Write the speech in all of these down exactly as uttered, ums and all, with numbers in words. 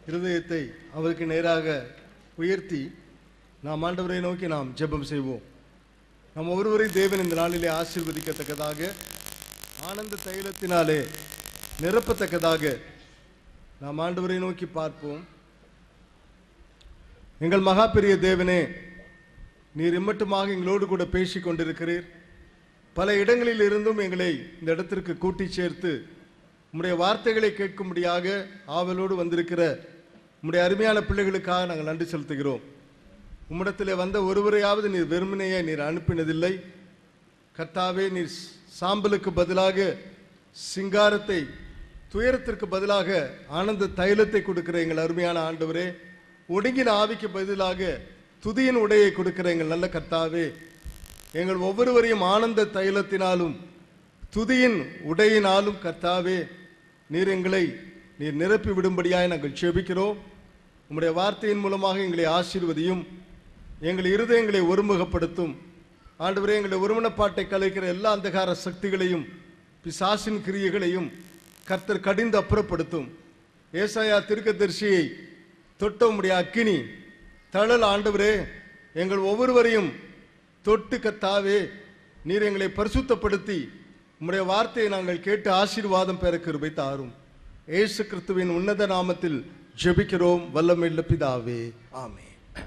இருதயத்தை அவருக்கு நேராக உயர்த்தி நாம் ஆண்டவரை நோக்கி நாம் ஜெபம் செய்வோம். நாம் ஒருவரை தேவன் இந்த நாளிலே ஆசீர்வதிக்கத்தக்கதாக, ஆனந்த தைலத்தினாலே நிரப்பத்தக்கதாக நாம் ஆண்டவரை நோக்கி பார்ப்போம். எங்கள் மகா பெரிய தேவனே, நீர் இம்மட்டுமாக எங்களோடு கூட பேசி கொண்டிருக்கிறீர். பல இடங்களில் இருந்தும் எங்களை இந்த இடத்திற்கு கூட்டி சேர்த்து உம்முடைய வார்த்தைகளை கேட்கும்படியாக ஆவலோடு வந்திருக்கிற உம்முடைய அருமையான பிள்ளைகளுக்காக நாங்கள் நன்றி செலுத்துகிறோம். உம்மிடத்திலே வந்த ஒருவரையாவது நீர் வெறுமனையே நீர் அனுப்பினதில்லை. கர்த்தாவே, நீர் சாம்பலுக்கு பதிலாக சிங்காரத்தை, துயரத்திற்கு பதிலாக ஆனந்த தைலத்தை கொடுக்கிற எங்கள் அருமையான ஆண்டவரே, ஒடுங்கின ஆவிக்கு பதிலாக துதியின் உடையை கொடுக்கிற எங்கள் நல்ல கர்த்தாவே, எங்கள் ஒவ்வொருவரையும் ஆனந்த தைலத்தினாலும் துதியின் உடையினாலும் கர்த்தாவே நீர் எங்களை நீர் நிரப்பி விடும்படியாய் நாங்கள் செபிக்கிறோம். உம்முடைய வார்த்தையின் மூலமாக எங்களை ஆசீர்வதியும், எங்கள் இருதயங்களை ஒருமுகப்படுத்தும். ஆண்டவரே, எங்களுடைய ஒருமனப்பாட்டை கலைக்கிற எல்லா அந்தகார சக்திகளையும் பிசாசின் கிரியைகளையும் கர்த்தர் கடிந்து அப்புறப்படுத்தும். ஏசாயா தீர்க்கதரிசியை தொட்ட உம்முடைய அக்கினி தழல் ஆண்டவரே எங்கள் ஒவ்வொருவரையும் தொட்டு கர்த்தாவே நீர் எங்களை பரிசுத்தப்படுத்தி உம்முடைய வார்த்தையை நாங்கள் கேட்டு ஆசீர்வாதம் பெற கிருபை தாரும். இயேசு கிறிஸ்துவின் உன்னத நாமத்தில் ஜெபிக்கிறோம் வல்லமையுள்ள பிதாவே, ஆமென்.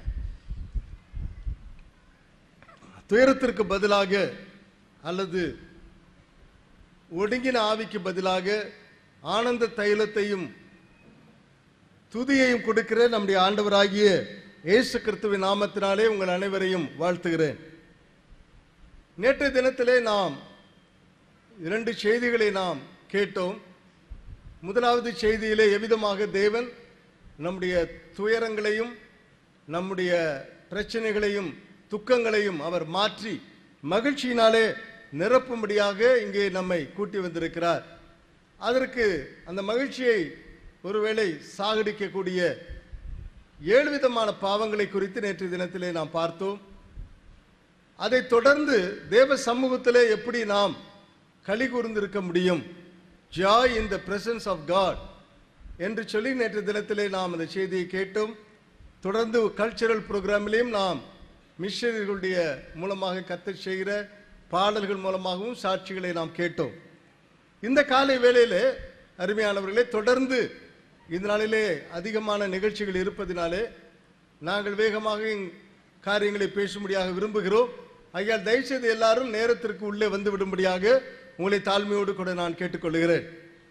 துயரத்திற்கு பதிலாக அல்லது ஒடுங்கின ஆவிக்கு பதிலாக ஆனந்த தைலத்தையும் துதியையும் கொடுக்கிற நம்முடைய ஆண்டவராகிய இயேசு கிறிஸ்துவின் நாமத்தினாலே உங்கள் அனைவரையும் வாழ்த்துகிறேன். நேற்றைய தினத்திலே நாம் இரண்டு செய்திகளை நாம் கேட்டோம். முதலாவது செய்தியிலே எவ்விதமாக தேவன் நம்முடைய துயரங்களையும் நம்முடைய பிரச்சனைகளையும் துக்கங்களையும் அவர் மாற்றி மகிழ்ச்சியினாலே நிரப்பும்படியாக இங்கே நம்மை கூட்டி வந்திருக்கிறார். அதற்கு அந்த மகிழ்ச்சியை ஒருவேளை சாகடிக்கக்கூடிய ஏழு விதமான பாவங்களை குறித்து நேற்றைய தினத்திலே நாம் பார்த்தோம். அதை தொடர்ந்து தேவ சமூகத்திலே எப்படி நாம் களி கூர்ந்திருக்க முடியும், joy in the presence of God என்று சொல்லி நேற்றைய தினத்திலே நாம் அந்த செய்தியை கேட்டோம். தொடர்ந்து கல்ச்சரல் ப்ரோக்ராமிலையும் நாம் மிஷனரிகளுடைய மூலமாக கத்தர் செய்கிற பாடல்கள் மூலமாகவும் சாட்சிகளை நாம் கேட்டோம். இந்த காலை வேளையிலே அருமையானவர்களே, தொடர்ந்து இந்த நாளிலே அதிகமான நிகழ்ச்சிகள் இருப்பதினாலே நாங்கள் வேகமாக காரியங்களை பேசும்படியாக விரும்புகிறோம். ஐயால் தயவுசெய்து எல்லாரும் நேரத்திற்கு உள்ளே வந்து விடும்படியாக உங்களை தாழ்மையோடு கூட நான் கேட்டுக்கொள்கிறேன்.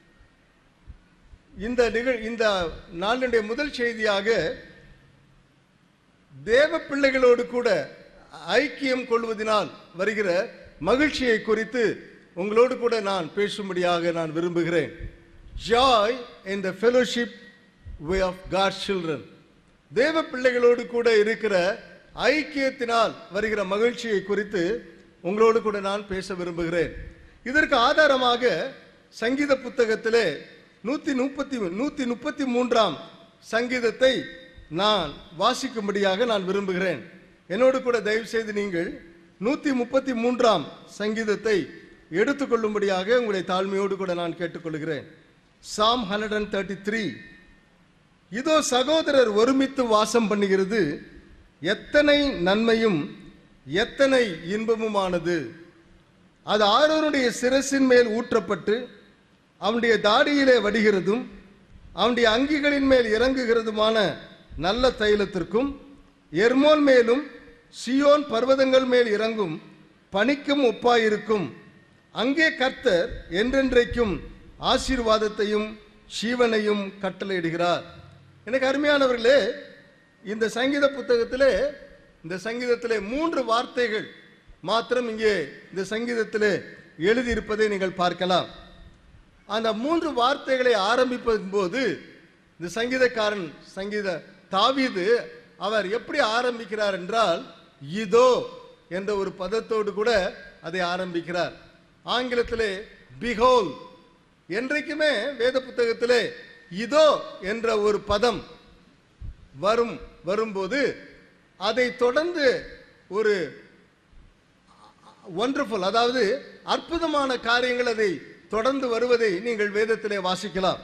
இந்த நிகழ் இந்த நாளினுடைய முதல் செய்தியாக தேவ பிள்ளைகளோடு கூட ஐக்கியம் கொள்வதனால் வருகிற மகிழ்ச்சியை குறித்து உங்களோடு கூட நான் பேசும்படியாக நான் விரும்புகிறேன். Joy in the fellowship way of God's children. தேவ பிள்ளைகளோடு கூட இருக்கிற ஐக்கியத்தினால் வருகிற மகிழ்ச்சியை குறித்து உங்களோடு கூட நான் பேச விரும்புகிறேன். இதற்கு ஆதாரமாக சங்கீத புத்தகத்திலே நூத்தி முப்பத்தி நூத்தி முப்பத்தி மூன்றாம் சங்கீதத்தை நான் வாசிக்கும்படியாக நான் விரும்புகிறேன். என்னோடு கூட தயவு செய்து நீங்கள் நூத்தி முப்பத்தி மூன்றாம் சங்கீதத்தை எடுத்துக்கொள்ளும்படியாக உங்களை தாழ்மையோடு கூட நான் கேட்டுக்கொள்கிறேன். Psalm one thirty-three. இதோ சகோதரர் ஒருமித்து வாசம் பண்ணுகிறது, எத்தனை நன்மையும் எத்தனை இன்பமுமானது. அது ஆரோனுடைய சிரசின் மேல் ஊற்றப்பட்டு அவனுடைய தாடியிலே வடிகிறதும் அவனுடைய அங்கிகளின் மேல் இறங்குகிறதுமான நல்ல தைலத்திற்கும் எர்மோன் மேலும் சியோன் பர்வதங்கள் மேல் இறங்கும் பனிக்கும் ஒப்பாயிருக்கும். அங்கே கர்த்தர் என்றென்றைக்கும் ஆசீர்வாதத்தையும் ஜீவனையும் கட்டளையிடுகிறார். எனக்கு அருமையானவர்களே, இந்த சங்கீத புத்தகத்திலே இந்த சங்கீதத்திலே மூன்று வார்த்தைகள் மாத்திரம் இங்கே இந்த சங்கீதத்திலே எழுதியிருப்பதை நீங்கள் பார்க்கலாம். அந்த மூன்று வார்த்தைகளை ஆரம்பிப்பதும் போது இந்த சங்கீதக்காரன் சங்கீத தாவீது அவர் எப்படி ஆரம்பிக்கிறார் என்றால், இதோ என்ற ஒரு பதத்தோடு கூட அதை ஆரம்பிக்கிறார். ஆங்கிலத்திலே பிஹோல். என்றைக்குமே வேத புத்தகத்திலே இதோ என்ற ஒரு பதம் வரும் வரும்போது அதை தொடர்ந்து ஒரு ஒண்டர்ஃபுல், அதாவது அற்புதமான காரியங்கள் அதை தொடர்ந்து வருவதை நீங்கள் வேதத்திலே வாசிக்கலாம்.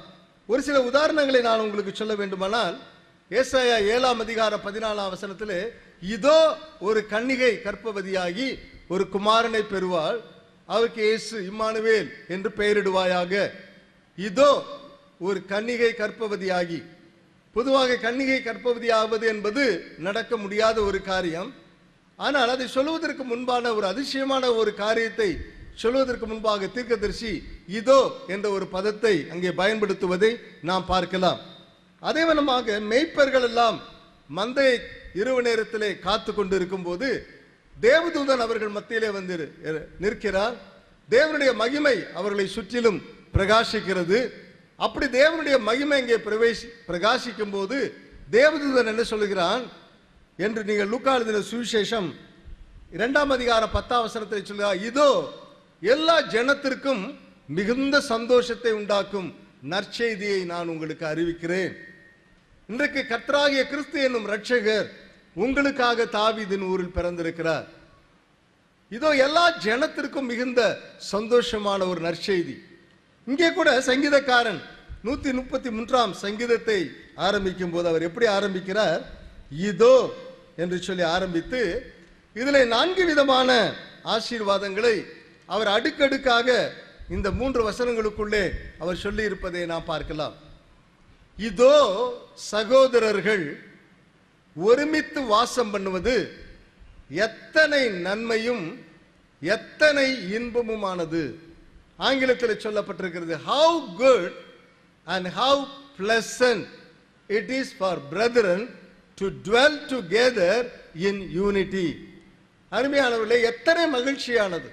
ஒரு சில உதாரணங்களை நான் உங்களுக்கு சொல்ல வேண்டுமானால், ஏசாயா ஏழாம் அதிகாரம் பதினாலாம் வசனத்திலே, இதோ ஒரு கன்னிகை கர்ப்பவதியாகி ஒரு குமாரனை பெறுவாள், அவருக்கு இயேசு இம்மானுவேல் என்று பெயரிடுவாயாக. இதோ ஒரு கன்னிகை கர்ப்பவதியாகி. பொதுவாக கன்னிகை கர்ப்பவதி ஆவது என்பது நடக்க முடியாத ஒரு காரியம். ஆனால் அதை சொல்வதற்கு முன்பான ஒரு அதிசயமான ஒரு காரியத்தை சொல்வதற்கு முன்பாக தீர்க்கதரிசி இதோ என்ற ஒரு பதத்தை அங்கே பயன்படுத்துவதை நாம் பார்க்கலாம். அதே வண்ணமாக மேய்ப்பர்கள் எல்லாம் மந்தை இரவு நேரத்திலே காத்து கொண்டு இருக்கும் போது தேவதூதன் அவர்கள் மத்தியிலே வந்து நிற்கிறார். தேவனுடைய மகிமை அவர்களை சுற்றிலும் பிரகாசிக்கிறது. அப்படி தேவனுடைய மகிமை இங்கே பிரவேசி பிரகாசிக்கும் போது தேவதூதன் என்ன சொல்லுகிறான் என்று நீங்கள் லூக்கா எழுதின சுவிசேஷம் இரண்டாம் அதிகாரம் பத்தாம் வசனத்தில் சொல்கிறார், இதோ எல்லா ஜனத்திற்கும் மிகுந்த சந்தோஷத்தை உண்டாக்கும் நற்செய்தியை நான் உங்களுக்கு அறிவிக்கிறேன். இன்றைக்கு கர்த்தராகிய கிறிஸ்து என்னும் இரட்சகர் உங்களுக்காக தாவீதின் ஊரில் பிறந்திருக்கிறார். இதோ எல்லா ஜனத்திற்கும் மிகுந்த சந்தோஷமான ஒரு நற்செய்தி. இங்கே கூட சங்கீதக்காரன் நூத்தி முப்பத்தி மூன்றாம் சங்கீதத்தை ஆரம்பிக்கும் போது அவர் எப்படி ஆரம்பிக்கிறார்? இதோ என்று சொல்லி ஆரம்பித்து இதிலே நான்கு விதமான ஆசீர்வாதங்களை அவர் அடுக்கடுக்காக இந்த மூன்று வசனங்களுக்குள்ளே அவர் சொல்லி இருப்பதை நாம் பார்க்கலாம். இதோ சகோதரர்கள் ஒருமித்து வாசம் பண்ணுவது எத்தனை நன்மையும் எத்தனை இன்பமுமானது. ஆங்கிலத்தில் சொல்லப்பட்டிருக்கிறது, how good and how pleasant it is for brethren to dwell together in unity. அருமையானவர்களே, எத்தனை மகிழ்ச்சியானது,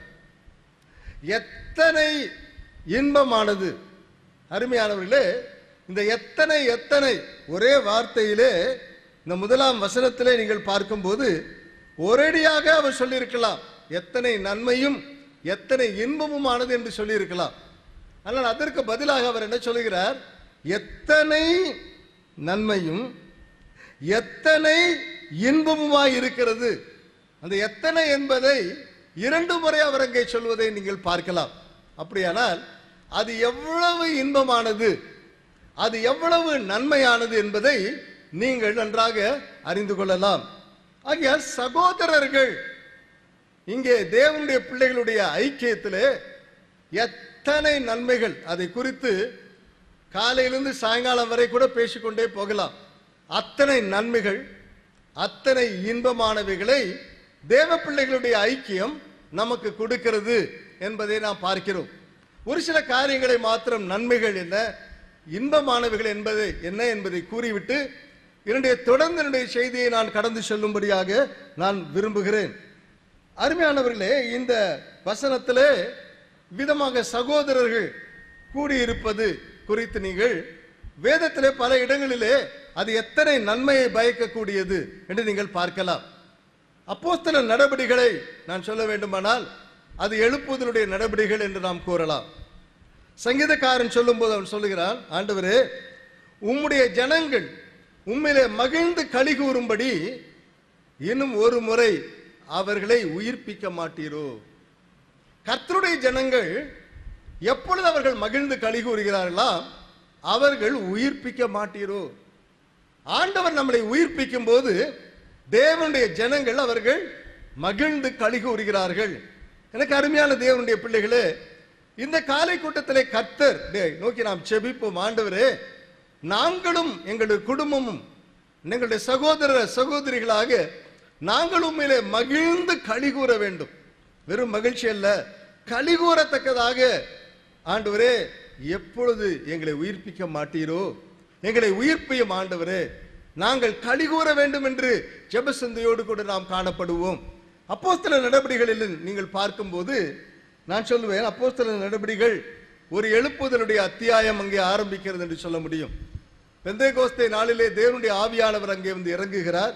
எத்தனை இன்பமானது. அருமையானவர்களே, இந்த எத்தனை எத்தனை ஒரே வார்த்தையிலே இந்த முதலாம் வசனத்திலே நீங்கள் பார்க்கும்போது ஒரேடியாக அவர் சொல்லியிருக்கலாம், எத்தனை நன்மையும் எத்தனை இன்பமுமானது என்று சொல்லியிருக்கலாம். ஆனால் அதற்கு பதிலாக அவர் என்ன சொல்லுகிறார்? எத்தனை நன்மையும் எத்தனை இன்பமுமாய் இருக்கிறது. அந்த எத்தனை என்பதை இரண்டு முறை அவர் அங்கே சொல்வதை நீங்கள் பார்க்கலாம். அப்படியானால் அது எவ்வளவு இன்பமானது, அது எவ்வளவு நன்மையானது என்பதை நீங்கள் நன்றாக அறிந்து கொள்ளலாம். ஆகிய சகோதரர்கள் இங்கே தேவனுடைய பிள்ளைகளுடைய ஐக்கியத்திலே எத்தனை நன்மைகள், அதை குறித்து காலையிலிருந்து சாயங்காலம் வரை கூட பேசிக்கொண்டே போகலாம். அத்தனை நன்மைகள், அத்தனை இன்பமானவைகளை தேவ பிள்ளைகளுடைய ஐக்கியம் நமக்கு கொடுக்கிறது என்பதை நாம் பார்க்கிறோம். ஒரு சில காரியங்களை மாத்திரம் நன்மைகள் என்ன, இன்பமானவைகள் என்பதை என்ன என்பதை கூறிவிட்டு என்னுடைய தொடர்ந்து என்னுடைய செய்தியை நான் கடந்து செல்லும்படியாக நான் விரும்புகிறேன். அருமையானவர்களே, இந்த வசனத்திலே விதமாக சகோதரர்கள் கூடியிருப்பது குறித்து நீங்கள் வேதத்திலே பல இடங்களிலே அது எத்தனை நன்மையை பயக்கக்கூடியது என்று நீங்கள் பார்க்கலாம். அப்போஸ்தலர் நடபடிகளை நான் சொல்ல வேண்டுமானால் அது எழுப்புதலுடைய நடபடிகள் என்று நாம் கூறலாம். சங்கீதக்காரன் சொல்லும் போது அவன் சொல்லுகிறான், ஆண்டவரே, உம்முடைய ஜனங்கள் உம்மிலே மகிழ்ந்து களி கூறும்படி இன்னும் ஒரு முறை அவர்களை உயிர்ப்பிக்க மாட்டீரோ. கர்த்தருடைய ஜனங்கள் எப்பொழுது அவர்கள் மகிழ்ந்து களி கூறுகிறார்களா, அவர்கள் உயிர்ப்பிக்க மாட்டீரோ. ஆண்டவர் நம்மளை உயிர்ப்பிக்கும் போது தேவனுடைய ஜனங்கள் அவர்கள் மகிழ்ந்து களி கூறுகிறார்கள். எனக்கு அருமையான தேவனுடைய பிள்ளைகளே, இந்த காலை கூட்டத்திலே கர்த்தர் நோக்கி நாம் செபிப்போம். ஆண்டவரே, நாங்களும் எங்களுடைய குடும்பமும் எங்களுடைய சகோதர சகோதரிகளாக நாங்களும் மேலே மகிழ்ந்து களி கூற வேண்டும். வெறும் மகிழ்ச்சி அல்ல, களி கூறத்தக்கதாக ஆண்டவரே எப்பொழுது எங்களை உயிர்ப்பிக்க மாட்டீரோ, எங்களை உயிர்ப்பியும் ஆண்டவரே, நாங்கள் களி கூற வேண்டும் என்று ஜெபசிந்தையோடு கூட நாம் காணப்படுவோம். அப்போஸ்தலர் நடபடிகளில் நீங்கள் பார்க்கும்போது நான் சொல்லுவேன், அப்போஸ்தலர் நடபடிகள் ஒரு எழுப்புதலுடைய அத்தியாயம் அங்கே ஆரம்பிக்கிறது என்று சொல்ல முடியும். பெந்தேகோஸ்தே நாளிலே தேவனுடைய ஆவியானவர் அங்கே வந்து இறங்குகிறார்.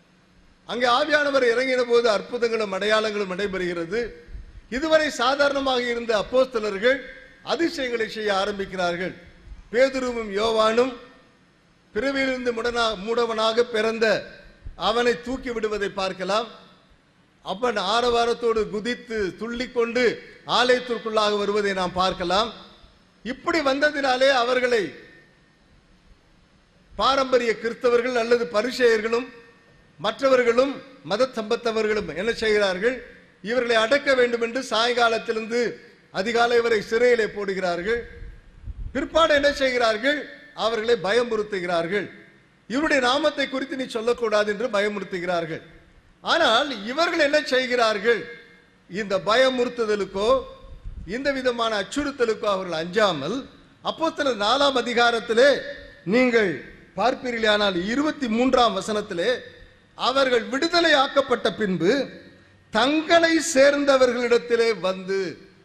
அங்கே ஆவியானவர் இறங்கின போது அற்புதங்களும் அடையாளங்களும் நடைபெறுகிறது. இதுவரை சாதாரணமாக இருந்த அப்போஸ்தலர்கள் அதிசயங்களை செய்ய ஆரம்பிக்கிறார்கள். பேதுருவும் யோவானும் பிறவியிலிருந்து முடனா மூடவனாக பிறந்த அவனை தூக்கி விடுவதை பார்க்கலாம். அப்பன் ஆரவாரத்தோடு குதித்து துள்ளிக்கொண்டு ஆலயத்திற்குள்ளாக வருவதை நாம் பார்க்கலாம். இப்படி வந்ததினாலே அவர்களை பாரம்பரிய கிறிஸ்தவர்கள் அல்லது பரிசேயர்களும் மற்றவர்களும் மத சம்பந்தவர்களும் என்ன செய்கிறார்கள்? இவர்களை அடக்க வேண்டும் என்று சாயங்காலத்திலிருந்து அதிகாலை வரை சிறையிலே போடுகிறார்கள். பிற்பாடு என்ன செய்கிறார்கள்? அவர்களை பயமுறுத்துகிறார்கள். இவருடைய நாமத்தை குறித்து நீ சொல்லக்கூடாது என்று பயமுறுத்துகிறார்கள். ஆனால் இவர்கள் என்ன செய்கிறார்கள்? இந்த பயமுறுத்துதலுக்கோ இந்த விதமான அச்சுறுத்தலுக்கோ அவர்கள் அஞ்சாமல் அப்போஸ்தலர் நாலாம் அதிகாரத்திலே நீங்கள் பார்ப்பீர்களானால் இருபத்தி மூன்றாம் வசனத்திலே அவர்கள் விடுதலை ஆக்கப்பட்ட பின்பு தங்களை சேர்ந்தவர்களிடத்திலே வந்து,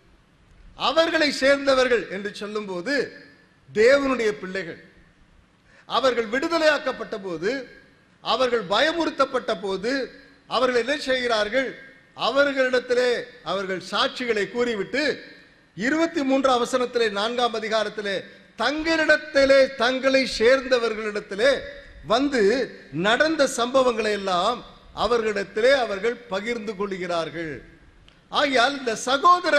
அவர்களை சேர்ந்தவர்கள் என்று சொல்லும் போது தேவனுடைய பிள்ளைகள், அவர்கள் விடுதலையாக்கப்பட்ட போது, அவர்கள் பயமுறுத்தப்பட்ட போது அவர்கள் என்ன செய்கிறார்கள்? அவர்களிடத்திலே அவர்கள் சாட்சிகளை கூறிவிட்டு இருபத்தி மூன்றாம் வசனத்திலே நான்காம் அதிகாரத்திலே தங்களிடத்திலே தங்களை சேர்ந்தவர்களிடத்திலே வந்து நடந்த சம்பவங்களை எல்லாம் அவர்களிடத்திலே அவர்கள் பகிர்ந்து கொள்கிறார்கள். ஆகையால் இந்த சகோதர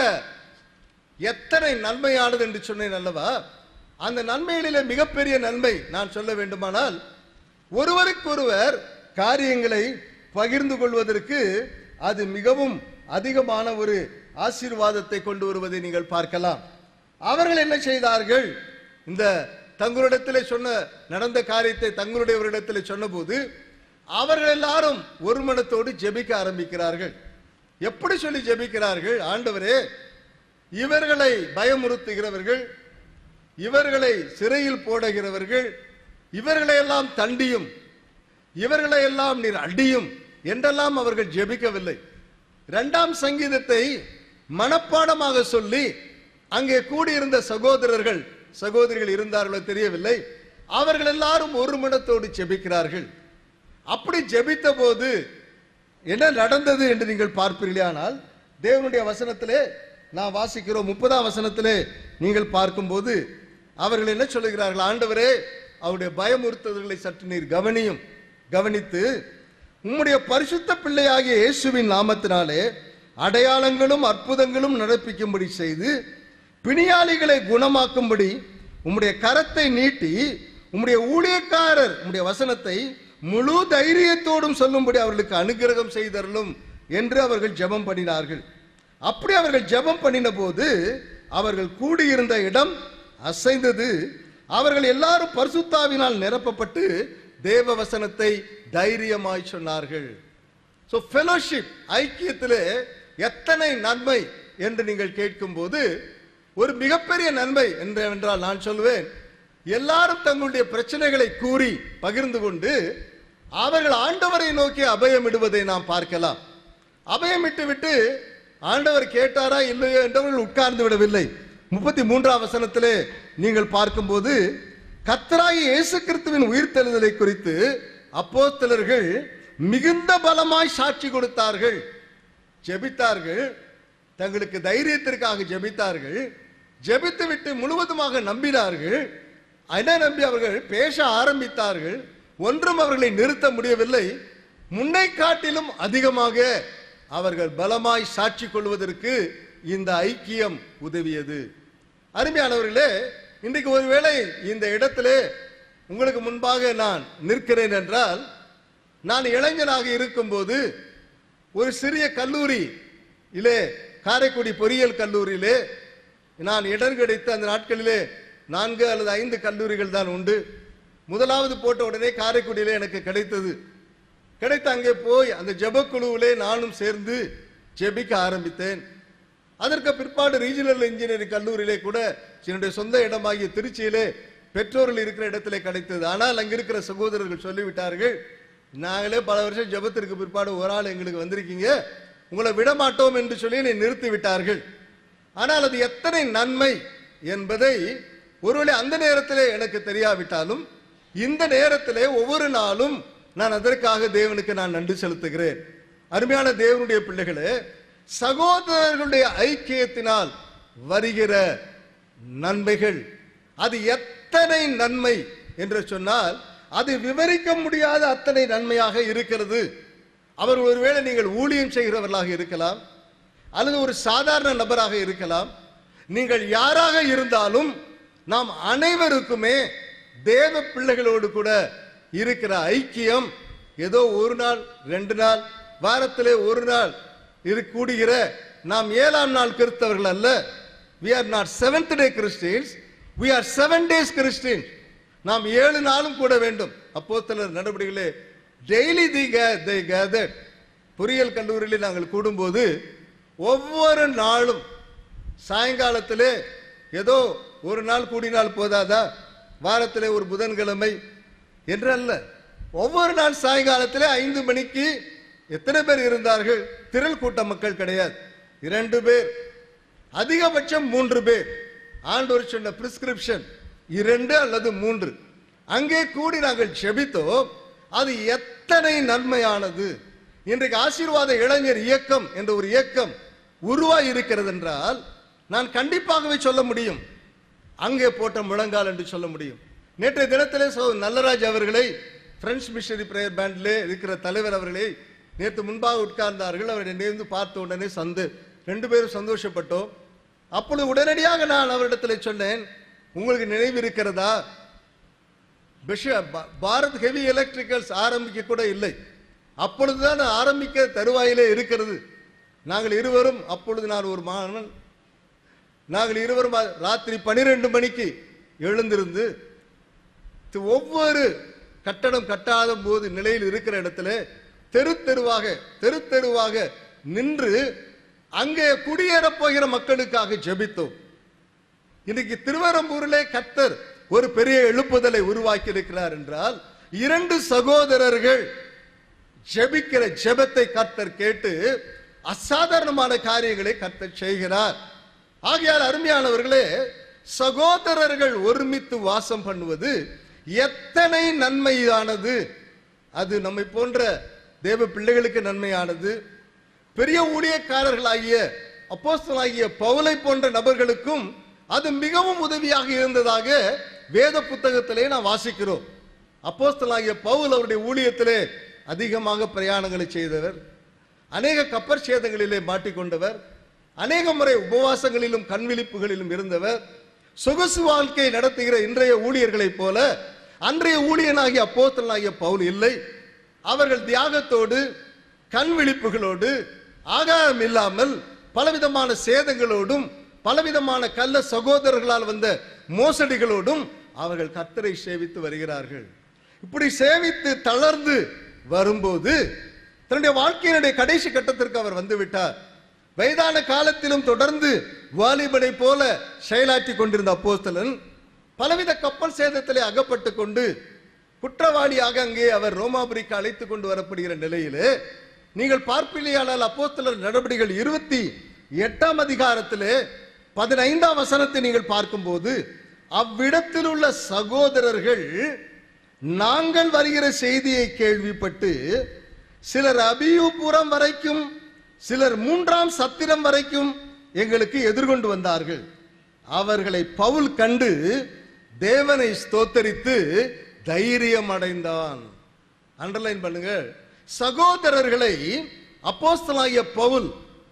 எத்தனை நன்மையானது என்று சொன்னேன் அல்லவா? அந்த நன்மைகளிலே மிகப்பெரிய நன்மை நான் சொல்ல வேண்டுமானால், ஒருவருக்கொருவர் காரியங்களை பகிர்ந்து கொள்வதற்கு அது மிகவும் அதிகமான ஒரு ஆசீர்வாதத்தை கொண்டு வருவதை நீங்கள் பார்க்கலாம். அவர்கள் என்ன செய்தார்கள்? இந்த தங்களிடத்திலே சொன்ன நடந்த காரியத்தை தங்களுடையவரிடத்திலே சொன்னபோது அவர்கள் எல்லாரும் ஒரு மனத்தோடு ஜெபிக்க ஆரம்பிக்கிறார்கள். எப்படி சொல்லி ஜெபிக்கிறார்கள்? ஆண்டவரே, இவர்களை பயமுறுத்துகிறவர்கள், இவர்களை சிறையில் போடுகிறவர்கள், இவர்களை எல்லாம் தண்டியும், இவர்களை எல்லாம் நீர் அடியும் என்றெல்லாம் அவர்கள் ஜெபிக்கவில்லை. இரண்டாம் சங்கீதத்தை மனப்பாடமாக சொல்லி அங்கே கூடியிருந்த சகோதரர்கள் சகோதரிகள் இருந்தார்களோ தெரியவில்லை, அவர்கள் எல்லாரும் ஒரு மனத்தோடு ஜெபிக்கிறார்கள். அப்படி ஜெபித்த போது என்ன நடந்தது என்று நீங்கள் பார்ப்பீர்களானால் தேவனுடைய வசனத்திலே நான் வாசிக்கிறோம். முப்பதாம் வசனத்திலே நீங்கள் பார்க்கும்போது அவர்கள் என்ன சொல்லுகிறார்கள்? ஆண்டவரே, அவருடைய பயமுறுத்துதல்களை சற்று நீர் கவனியும், கவனித்து உம்முடைய பரிசுத்த பிள்ளையாகிய இயேசுவின் நாமத்தினாலே அடையாளங்களும் அற்புதங்களும் நடப்பிக்கும்படி செய்து பிணியாளிகளை குணமாக்கும்படி உம்முடைய கரத்தை நீட்டி உம்முடைய ஊழியக்காரர் உம்முடைய வசனத்தை முழு தைரியத்தோடும் சொல்லும்படி அவர்களுக்கு அனுகிரகம் செய்தருளும் என்று அவர்கள் ஜெபம் பண்ணினார்கள். அப்படி அவர்கள் ஜெபம் பண்ணின போது அவர்கள் கூடியிருந்த இடம் அசைந்தது. அவர்கள் எல்லாரும் பரிசுத்தாவினால் நிரப்பப்பட்டு தேவ வசனத்தை தைரியமாய் சொன்னார்கள். சோ ஃபெலோஷிப், ஐக்கியத்திலே எத்தனை நன்மை என்று நீங்கள் கேட்கும் போது ஒரு மிகப்பெரிய நன்மை என்றால் நான் சொல்வேன், எல்லாரும் தங்களுடைய பிரச்சனைகளை கூறி பகிர்ந்து கொண்டு அவர்கள் ஆண்டவரை நோக்கி அபயமிடுவதை நாம் பார்க்கலாம். அபயமிட்டு விட்டு ஆண்டவர் கேட்டாரா இல்லையோ என்றவர்கள் உட்கார்ந்து விடவில்லை. முப்பத்தி மூன்றாம் வசனத்திலே நீங்கள் பார்க்கும்போது கர்த்தராகிய இயேசு கிறிஸ்துவின் உயிர்த்தெழுதலை குறித்து அப்போஸ்தலர்கள் மிகுந்த பலமாய் சாட்சி கொடுத்தார்கள். ஜெபித்தார்கள், தங்களுக்கு தைரியத்திற்காக ஜெபித்தார்கள். ஜெபித்து விட்டு முழுவதுமாக நம்பினார்கள். என்ன நம்பி அவர்கள் பேச ஆரம்பித்தார்கள். ஒன்றும் அவர்களை நிறுத்த முடியவில்லை. முன்னை காட்டிலும் அதிகமாக அவர்கள் பலமாய் சாட்சி கொள்வதற்கு இந்த ஐக்கியம் உதவியது. அருமையானவர்களே, இன்றைக்கு ஒருவேளை இந்த இடத்திலே உங்களுக்கு முன்பாக நான் நிற்கிறேன் என்றால், நான் இளைஞனாக இருக்கும்போது ஒரு சிறிய கல்லூரி இலே காரைக்குடி பொறியியல் கல்லூரியிலே நான் இடம் கிடைத்த அந்த நாட்களிலே நான்கு அல்லது ஐந்து கல்லூரிகள் தான் உண்டு. முதலாவது போட்ட உடனே காரைக்குடியிலே எனக்கு கிடைத்தது. கிடைத்த அங்கே போய் அந்த ஜெபக்குழுவிலே நானும் சேர்ந்து ஜெபிக்க ஆரம்பித்தேன். அதற்கு பிற்பாடு ரீஜனல் இன்ஜினியரிங் கல்லூரியிலே கூட என்னுடைய சொந்த இடமாகிய திருச்சியிலே பெற்றோர்கள் இருக்கிற இடத்திலே கிடைத்தது. ஆனால் அங்க இருக்கிற சகோதரர்கள் சொல்லிவிட்டார்கள், நாங்களே பல வருஷம் ஜெபத்திற்கு பிற்பாடு ஒரு ஆள் எங்களுக்கு வந்திருக்கீங்க, உங்களை விடமாட்டோம் என்று சொல்லி என்னை நிறுத்தி விட்டார்கள். ஆனால் அது எத்தனை நன்மை என்பதை ஒருவேளை அந்த நேரத்திலே எனக்கு தெரியாவிட்டாலும் இந்த நேரத்திலே ஒவ்வொரு நாளும் நான் அதற்காக தேவனுக்கு நான் நன்றி செலுத்துகிறேன். அருமையான தேவனுடைய பிள்ளைகளே, சகோதரர்களுடைய ஐக்கியத்தினால் வருகிற நன்மைகள் அது எத்தனை நன்மை என்று சொன்னால் அது விவரிக்க முடியாத அத்தனை நன்மையாக இருக்கிறது. அவர் ஒருவேளை நீங்கள் ஊழியம் செய்கிறவர்களாக இருக்கலாம், அல்லது ஒரு சாதாரண நபராக இருக்கலாம். நீங்கள் யாராக இருந்தாலும் நாம் அனைவருக்குமே தேவ பிள்ளைகளோடு கூட இருக்கிற ஐக்கியம் ஏதோ ஒரு நாள் ரெண்டு நாள் வாரத்திலே ஒரு நாள் இரு கூடுகிற நாம் ஏழாம் நாள் கிறிஸ்தவர்கள் அல்ல. we are not seventh day Christians, we are seven days Christians. நாம் ஏழு நாளும் கூட வேண்டும். அப்போஸ்தலர் நடவடிக்கைகளே டெய்லி தி they gathered. பொறியியல் கல்லூரியில் நாங்கள் கூடும்போது ஒவ்வொரு நாளும் சாயங்காலத்திலே ஏதோ ஒரு நாள் கூடினால் போதாதா, வாரத்திலே ஒரு புதன்கிழமை என்றல்ல, ஒவ்வொரு நாள் சாயங்காலத்திலே ஐந்து மணிக்கு எத்தனை பேர் இருந்தார்கள்? திரள் கூட்ட மக்கள் கிடையாது, இரண்டு பேர், அதிகபட்சம் மூன்று பேர். ஆண்டவர் சொன்ன பிரிஸ்கிரிப்ஷன் இரண்டு அல்லது மூன்று. அங்கே கூடி நாங்கள் ஜெபித்தோம். அது எத்தனை நன்மையானது. இன்றைக்கு ஆசீர்வாத இளைஞர் இயக்கம் என்ற ஒரு இயக்கம் உருவாகி இருக்கிறது என்றால் நான் கண்டிப்பாகவே சொல்ல முடியும், அங்கே போட்ட முழங்கால் என்று சொல்ல முடியும். நேற்றைய தினத்திலே நல்லராஜ் அவர்களை பிரெஞ்சு மிஷனரி பிரேயர் பேண்டிலே இருக்கிற தலைவர் அவர்களை நேற்று முன்பாக உட்கார்ந்தார்கள். அவரை நேர்ந்து பார்த்த உடனே சந்து ரெண்டு பேரும் சந்தோஷப்பட்டோம். அப்பொழுது உடனடியாக நான் அவரிடத்தில் சொன்னேன், உங்களுக்கு நினைவு இருக்கிறதா, பாரத் ஹெவி எலக்ட்ரிக்கல்ஸ் ஆரம்பிக்க கூட இல்லை, அப்பொழுதுதான் ஆரம்பிக்க தருவாயிலே இருக்கிறது. நாங்கள் இருவரும், அப்பொழுது நான் ஒரு மாணவன், நாங்கள் இருவரும் ராத்திரி பனிரெண்டு மணிக்கு எழுந்திருந்து ஒவ்வொரு கட்டடம் கட்டாத போது நிலையில் இருக்கிற இடத்துல தெரு தெருவாக தெரு தெருவாக நின்று அங்கே குடியேறப் போகிற மக்களுக்காக ஜெபித்தோம். இன்னைக்கு திருவரம்பூரிலே கர்த்தர் ஒரு பெரிய எழுப்புதலை உருவாக்கி இருக்கிறார் என்றால் இரண்டு சகோதரர்கள் ஜெபிக்கிற ஜெபத்தை கர்த்தர் கேட்டு அசாதாரணமான காரியங்களை கர்த்தர் செய்கிறார். ஆகையால் அருமையானவர்களே, சகோதரர்கள் ஒருமித்து வாசம் பண்ணுவது எத்தனை நன்மையானது. அது நம்மை போன்ற தேவ பிள்ளைகளுக்கு நன்மையானது. பெரிய ஊழியக்காரர்களாகிய அப்போஸ்தலனாகிய பவுலை போன்ற நபர்களுக்கும் அது மிகவும் உதவியாக இருந்ததாக வேத புத்தகத்திலே நாம் வாசிக்கிறோம். அப்போஸ்தலனாகிய பவுல் அவருடைய ஊழியத்திலே அதிகமாக பிரயாணங்களை செய்தவர், அநேக கப்பற் சேதங்களிலே மாட்டிக்கொண்டவர், அநேக முறை உபவாசங்களிலும் கண்விழிப்புகளிலும் இருந்தவர். சொகுசு வாழ்க்கை நடத்துகிற இன்றைய ஊழியர்களைப் போல அன்றைய ஊழியனாகிய அப்போஸ்தலனாகிய பவுல் இல்லை. அவர்கள் தியாகத்தோடு கண் விழிப்புகளோடு ஆகாரம் இல்லாமல் பலவிதமான சேதங்களோடும் பலவிதமான கள்ள சகோதரர்களால் வந்த மோசடிகளோடும் அவர்கள் கர்த்தரை சேவித்து வருகிறார்கள். இப்படி சேவித்து தளர்ந்து வரும்போது தன்னுடைய வாழ்க்கையினுடைய கடைசி கட்டத்திற்கு அவர் வந்து விட்டார். வயதான காலத்திலும் தொடர்ந்து வாலிபனை போல செயலாற்றி கொண்டிருந்த அப்போஸ்தலன் பலவித கப்பல் சேதத்திலே அகப்பட்டு கொண்டு குற்றவாளியாக அங்கே அவர் ரோமாபுரிக்கு அழைத்து கொண்டு வரப்படுகிற நிலையிலே நீங்கள் பார்ப்பிலேயானால் அப்போஸ்தலர் நடவடிக்கைகள் இருபத்தி எட்டாம் அதிகாரத்திலே பதினைந்தாம் வசனத்தை நீங்கள் பார்க்கும்போது அவ்விடத்தில் உள்ள சகோதரர்கள் நாங்கள் வருகிற செய்தியை கேள்விப்பட்டு சிலர் அபியூபுரம் வரைக்கும் சிலர் மூன்றாம் சத்திரம் வரைக்கும் எங்களுக்கு எதிர்கொண்டு வந்தார்கள். அவர்களை பவுல் கண்டு தேவனை ஸ்தோத்தரித்து தைரியம் அடைந்தான். அண்டர்லைன் பண்ணுங்க, சகோதரர்களை அப்போஸ்தலனாகிய பவுல்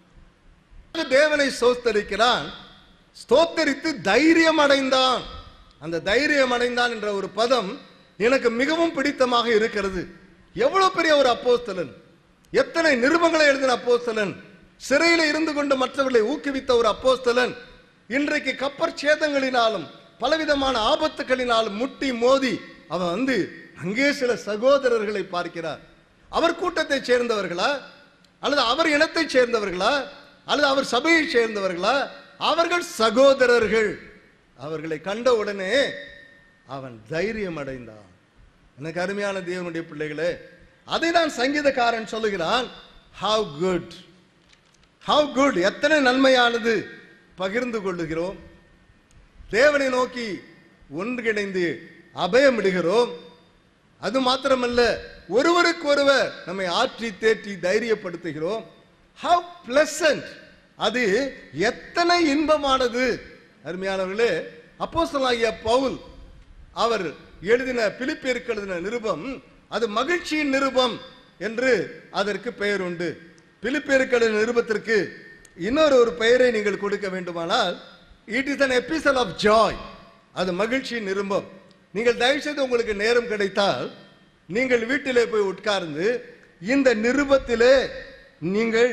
தேவனை ஸ்தோத்தரிக்கிறான், ஸ்தோத்தரித்து தைரியம் அடைந்தான். அந்த தைரியம் அடைந்தான் என்ற ஒரு பதம் எனக்கு மிகவும் பிடித்தமாக இருக்கிறது. எவ்வளவு பெரிய ஒரு அப்போஸ்தலன், எத்தனை நிருபங்களை எழுதின அப்போஸ்தலன், சிறையில் இருந்து கொண்டு மற்றவர்களை ஊக்குவித்த ஒரு அப்போஸ்தலன், இன்றைக்கு கப்பற் சேதங்களினாலும் பலவிதமான ஆபத்துகளினாலும் முட்டி மோதி அவன் வந்து அங்கே சில சகோதரர்களை பார்க்கிறார். அவர் கூட்டத்தை சேர்ந்தவர்களா அல்லது அவர் இனத்தை சேர்ந்தவர்களா அல்லது அவர் சபையை சேர்ந்தவர்களா? அவர்கள் சகோதரர்கள். அவர்களை கண்ட உடனே அவன் தைரியம் அடைந்தான். எனக்கு அருமையான தேவனுடைய பிள்ளைகளே, அதை நான் சங்கீதக்காரன் சொல்லுகிறான், how good, how good, எத்தனை நன்மையானது. பகிர்ந்து கொள்ளுகிறோம், தேவனை நோக்கி ஒன்றிணைந்து அபயமிடுகிறோம். அது மாத்திரமல்ல, ஒருவருக்கு ஒருவர் நம்மை ஆற்றி தேற்றி தைரியப்படுத்துகிறோம். how pleasant, அது எத்தனை இன்பமானது. அருமையானவர்களே, அப்போஸ்தலனாகிய பவுல் அவர் எழுதின பிலிப்பியருக்கு எழுதின நிருபம் அது மகிழ்ச்சியின் நிருபம் என்று அதற்கு பெயர் உண்டு. பிலிப்பியருக்கு எழுதின நிருபத்திற்கு இன்னொரு ஒரு பெயரை நீங்கள் கொடுக்க வேண்டுமானால் it is an epistle of joy, அது மகிழ்ச்சியின் நிருபம். நீங்கள் தயவு செய்து உங்களுக்கு நேரம் கிடைத்தால் நீங்கள் வீட்டிலே போய் உட்கார்ந்து இந்த நிருபத்திலே நீங்கள்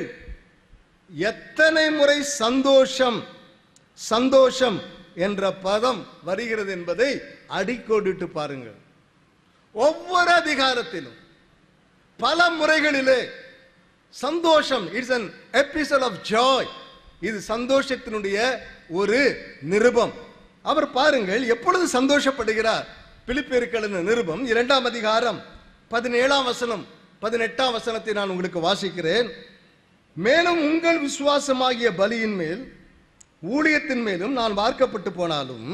எத்தனை முறை சந்தோஷம் சந்தோஷம் என்ற பதம் வருகிறது என்பதை அடிக்கோடிட்டு பாருங்கள். ஒவ்வொரு அதிகாரத்திலும் பல முறைகளிலே சந்தோஷம், it's an epistle of joy, இது சந்தோஷத்தினுடைய ஒரு நிருபம். அவர் பாருங்கள் எப்பொழுது சந்தோஷப்படுகிறார். பிலிப்பியருக்கு எழுதின நிருபம் இரண்டாம் அதிகாரம் பதினேழாம் வசனம் பதினெட்டாம் வசனத்தை நான் உங்களுக்கு வாசிக்கிறேன். மேலும் உங்கள் விசுவாசமாகிய பலியின் மேல் ஊழியத்தின் மேலும் நான் வார்க்கப்பட்டு போனாலும்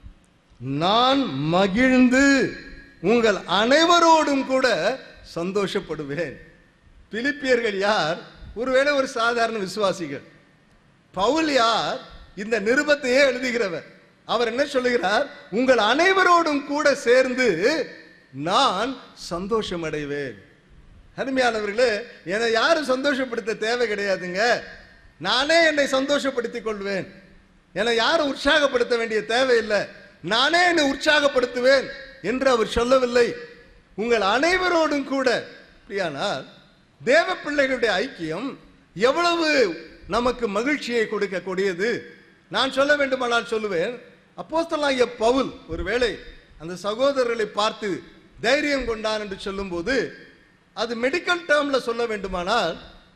நான் மகிழ்ந்து உங்கள் அனைவரோடும் கூட சந்தோஷப்படுவேன். பிலிப்பியர்கள் யார்? ஒருவேளை ஒரு சாதாரண விசுவாசிகள். பவுல் யார்? இந்த நிருபத்தையே எழுதுகிறவர். அவர் என்ன சொல்லுகிறார்? உங்கள் அனைவரோடும் கூட சேர்ந்து நான் சந்தோஷம் அடைவேன். அருமையானவர்களே, என்னை யாரும் சந்தோஷப்படுத்த தேவை கிடையாதுங்க. நானே என்னை சந்தோஷப்படுத்திக் கொள்வேன். என்னை யாரும் உற்சாகப்படுத்த வேண்டிய தேவையில்லை. நானே என்னை உற்சாகப்படுத்துவேன் என்று அவர் சொல்லவில்லை. உங்கள் அனைவரோடும் கூட. அப்படியானால் தேவ பிள்ளைகளுடைய ஐக்கியம் எவ்வளவு நமக்கு மகிழ்ச்சியை கொடுக்கக்கூடியது. நான் சொல்ல வேண்டுமானால் சொல்லுவேன், அப்போஸ்தலனாகிய பவுல் ஒருவேளை அந்த சகோதரர்களை பார்த்து தைரியம் கொண்டான் என்று சொல்லும் போது அது மெடிக்கல் டேர்ம்ல சொல்ல வேண்டுமானால்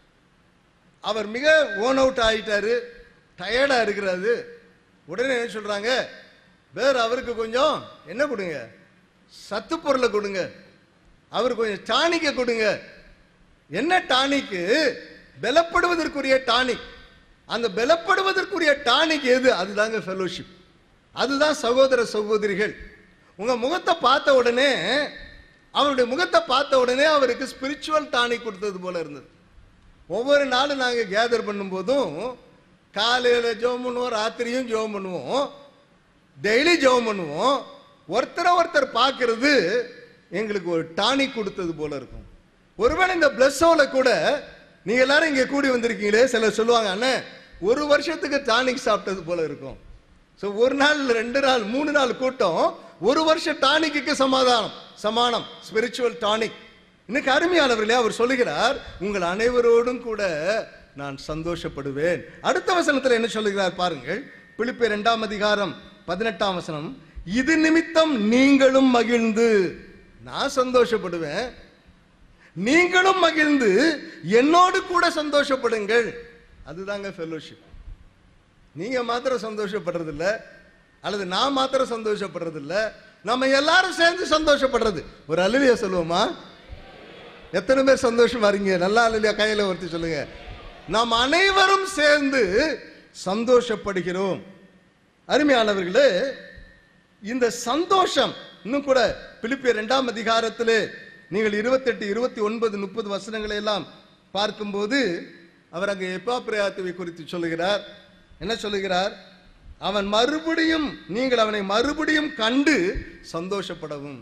அவர் மிக ஓன் அவுட் ஆயிட்டாரு, டயர்டா இருக்கிறாரு. உடனே என்ன சொல்றாங்க? வேற அவருக்கு கொஞ்சம் என்ன கொடுங்க, சத்து பொருளை கொடுங்க, அவருக்கு கொஞ்சம் டானிக்க கொடுங்க. என்ன டானிக்கு? பலப்படுவதற்குரிய டானிக். அந்த பலப்படுவதற்குரிய டானிக் எது? அதுதாங்க ஃபெலோஷிப். அதுதான் சகோதர சகோதரிகள். உங்க முகத்தை பார்த்த உடனே, அவருடைய முகத்தை பார்த்த உடனே அவருக்கு ஸ்பிரிச்சுவல் டானிக் கொடுத்தது போல இருந்தது. ஒவ்வொரு நாளும் நாங்கள் கேதர் பண்ணும் போதும் காலையில் ஜெபம் பண்ணுவோம், ராத்திரியும் ஜெபம் பண்ணுவோம், டெய்லி ஜெபம் பண்ணுவோம். ஒருத்தரை ஒருத்தர் பார்க்கறது எங்களுக்கு ஒரு டானிக் கொடுத்தது போல இருக்கும். ஒருவேளை இந்த பிளஸ்ஸோல கூட நீங்க எல்லாரும் இங்க கூடி வந்திருக்கீங்களே, சிலர் சொல்லுவாங்க, அண்ணே ஒரு வருஷத்துக்கு டானிக் சாப்பிட்டது போல இருக்கும். ஸோ ஒரு நாள் ரெண்டு நாள் மூணு நாள் கூட்டம் ஒரு வருஷம் டானிக்கு சமாதானம் சமானம், ஸ்பிரிச்சுவல் டானிக். இன்னைக்கு அருமையானவர்களே, அவர் சொல்லுகிறார், உங்கள் அனைவரோடும் கூட நான் சந்தோஷப்படுவேன். அடுத்த வசனத்தில் என்ன சொல்லுகிறார் பாருங்கள். பிலிப்பியர் இரண்டாம் அதிகாரம் பதினெட்டாம் வசனம், இது நிமித்தம் நீங்களும் மகிழ்ந்து, நான் சந்தோஷப்படுவேன், நீங்களும் மகிழ்ந்து என்னோடு கூட சந்தோஷப்படுங்கள். அதுதாங்க ஃபெலோஷிப். நீங்க மாத்திரம் சந்தோஷப்படுறது இல்ல, அல்லது நான் மாத்திரம் சந்தோஷப்படுறது இல்ல, நம்ம எல்லாரும் சேர்ந்து சந்தோஷப்படுறது. ஒரு அல்லேலூயா சொல்லுவோமா? எத்தனை பேர் சந்தோஷமா இருக்கீங்க? நல்லா அல்லேலூயா கையில ஒருத்தி சொல்லுங்க. நாம் அனைவரும் சேர்ந்து சந்தோஷப்படுகிறோம். அருமையானவர்களே, இந்த சந்தோஷம் இன்னும் கூட பிலிப்பியர் இரண்டாம் அதிகாரத்திலே நீங்கள் இருபத்தி எட்டு இருபத்தி ஒன்பது முப்பது வசனங்களை எல்லாம் பார்க்கும்போது அவர் அங்கே எப்பாப்பிரயாத்துவை குறித்து சொல்லுகிறார். என்ன சொல்லுகிறார்? அவன் மறுபடியும், நீங்கள் அவனை மறுபடியும் கண்டு சந்தோஷப்படவும்.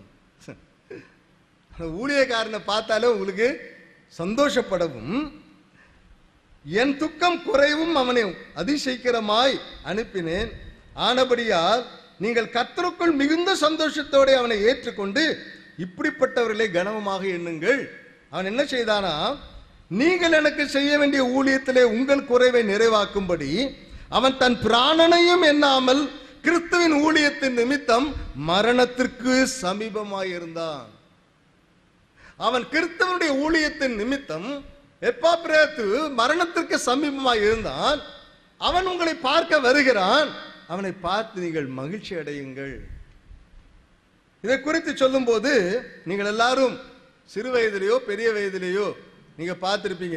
ஊழியக்காரனை பார்த்தாலே உங்களுக்கு சந்தோஷப்படவும், என் துக்கம் குறைவும் அவனை அதிசீக்கிரமாய் அனுப்பினேன். ஆனபடியால் நீங்கள் கர்த்தருக்குள் மிகுந்த சந்தோஷத்தோடு அவனை ஏற்றுக்கொண்டு இப்படிப்பட்டவர்களை கனமாக எண்ணுங்கள். அவன் என்ன செய்தானா, நீங்கள் எனக்கு செய்ய வேண்டிய ஊழியத்திலே உங்கள் குறைவை நிறைவாக்கும்படி அவன் தன் பிராணனையும் எண்ணாமல் கிறிஸ்துவின் ஊழியத்தின் நிமித்தம் மரணத்திற்கு சமீபமாயிருந்தான். அவன் கிறிஸ்துவனுடைய ஊழியத்தின் நிமித்தம் எப்பாப்பிரயாத்து மரணத்திற்கு சமீபமாய் இருந்தான். அவன் உங்களை பார்க்க வருகிறான். அவனை பார்த்து நீங்கள் மகிழ்ச்சி அடையுங்கள். இதை குறித்து சொல்லும் போது நீங்கள் எல்லாரும் சிறு வயதிலேயோ பெரிய வயதிலேயோ நீங்க பார்த்திருப்பீங்க,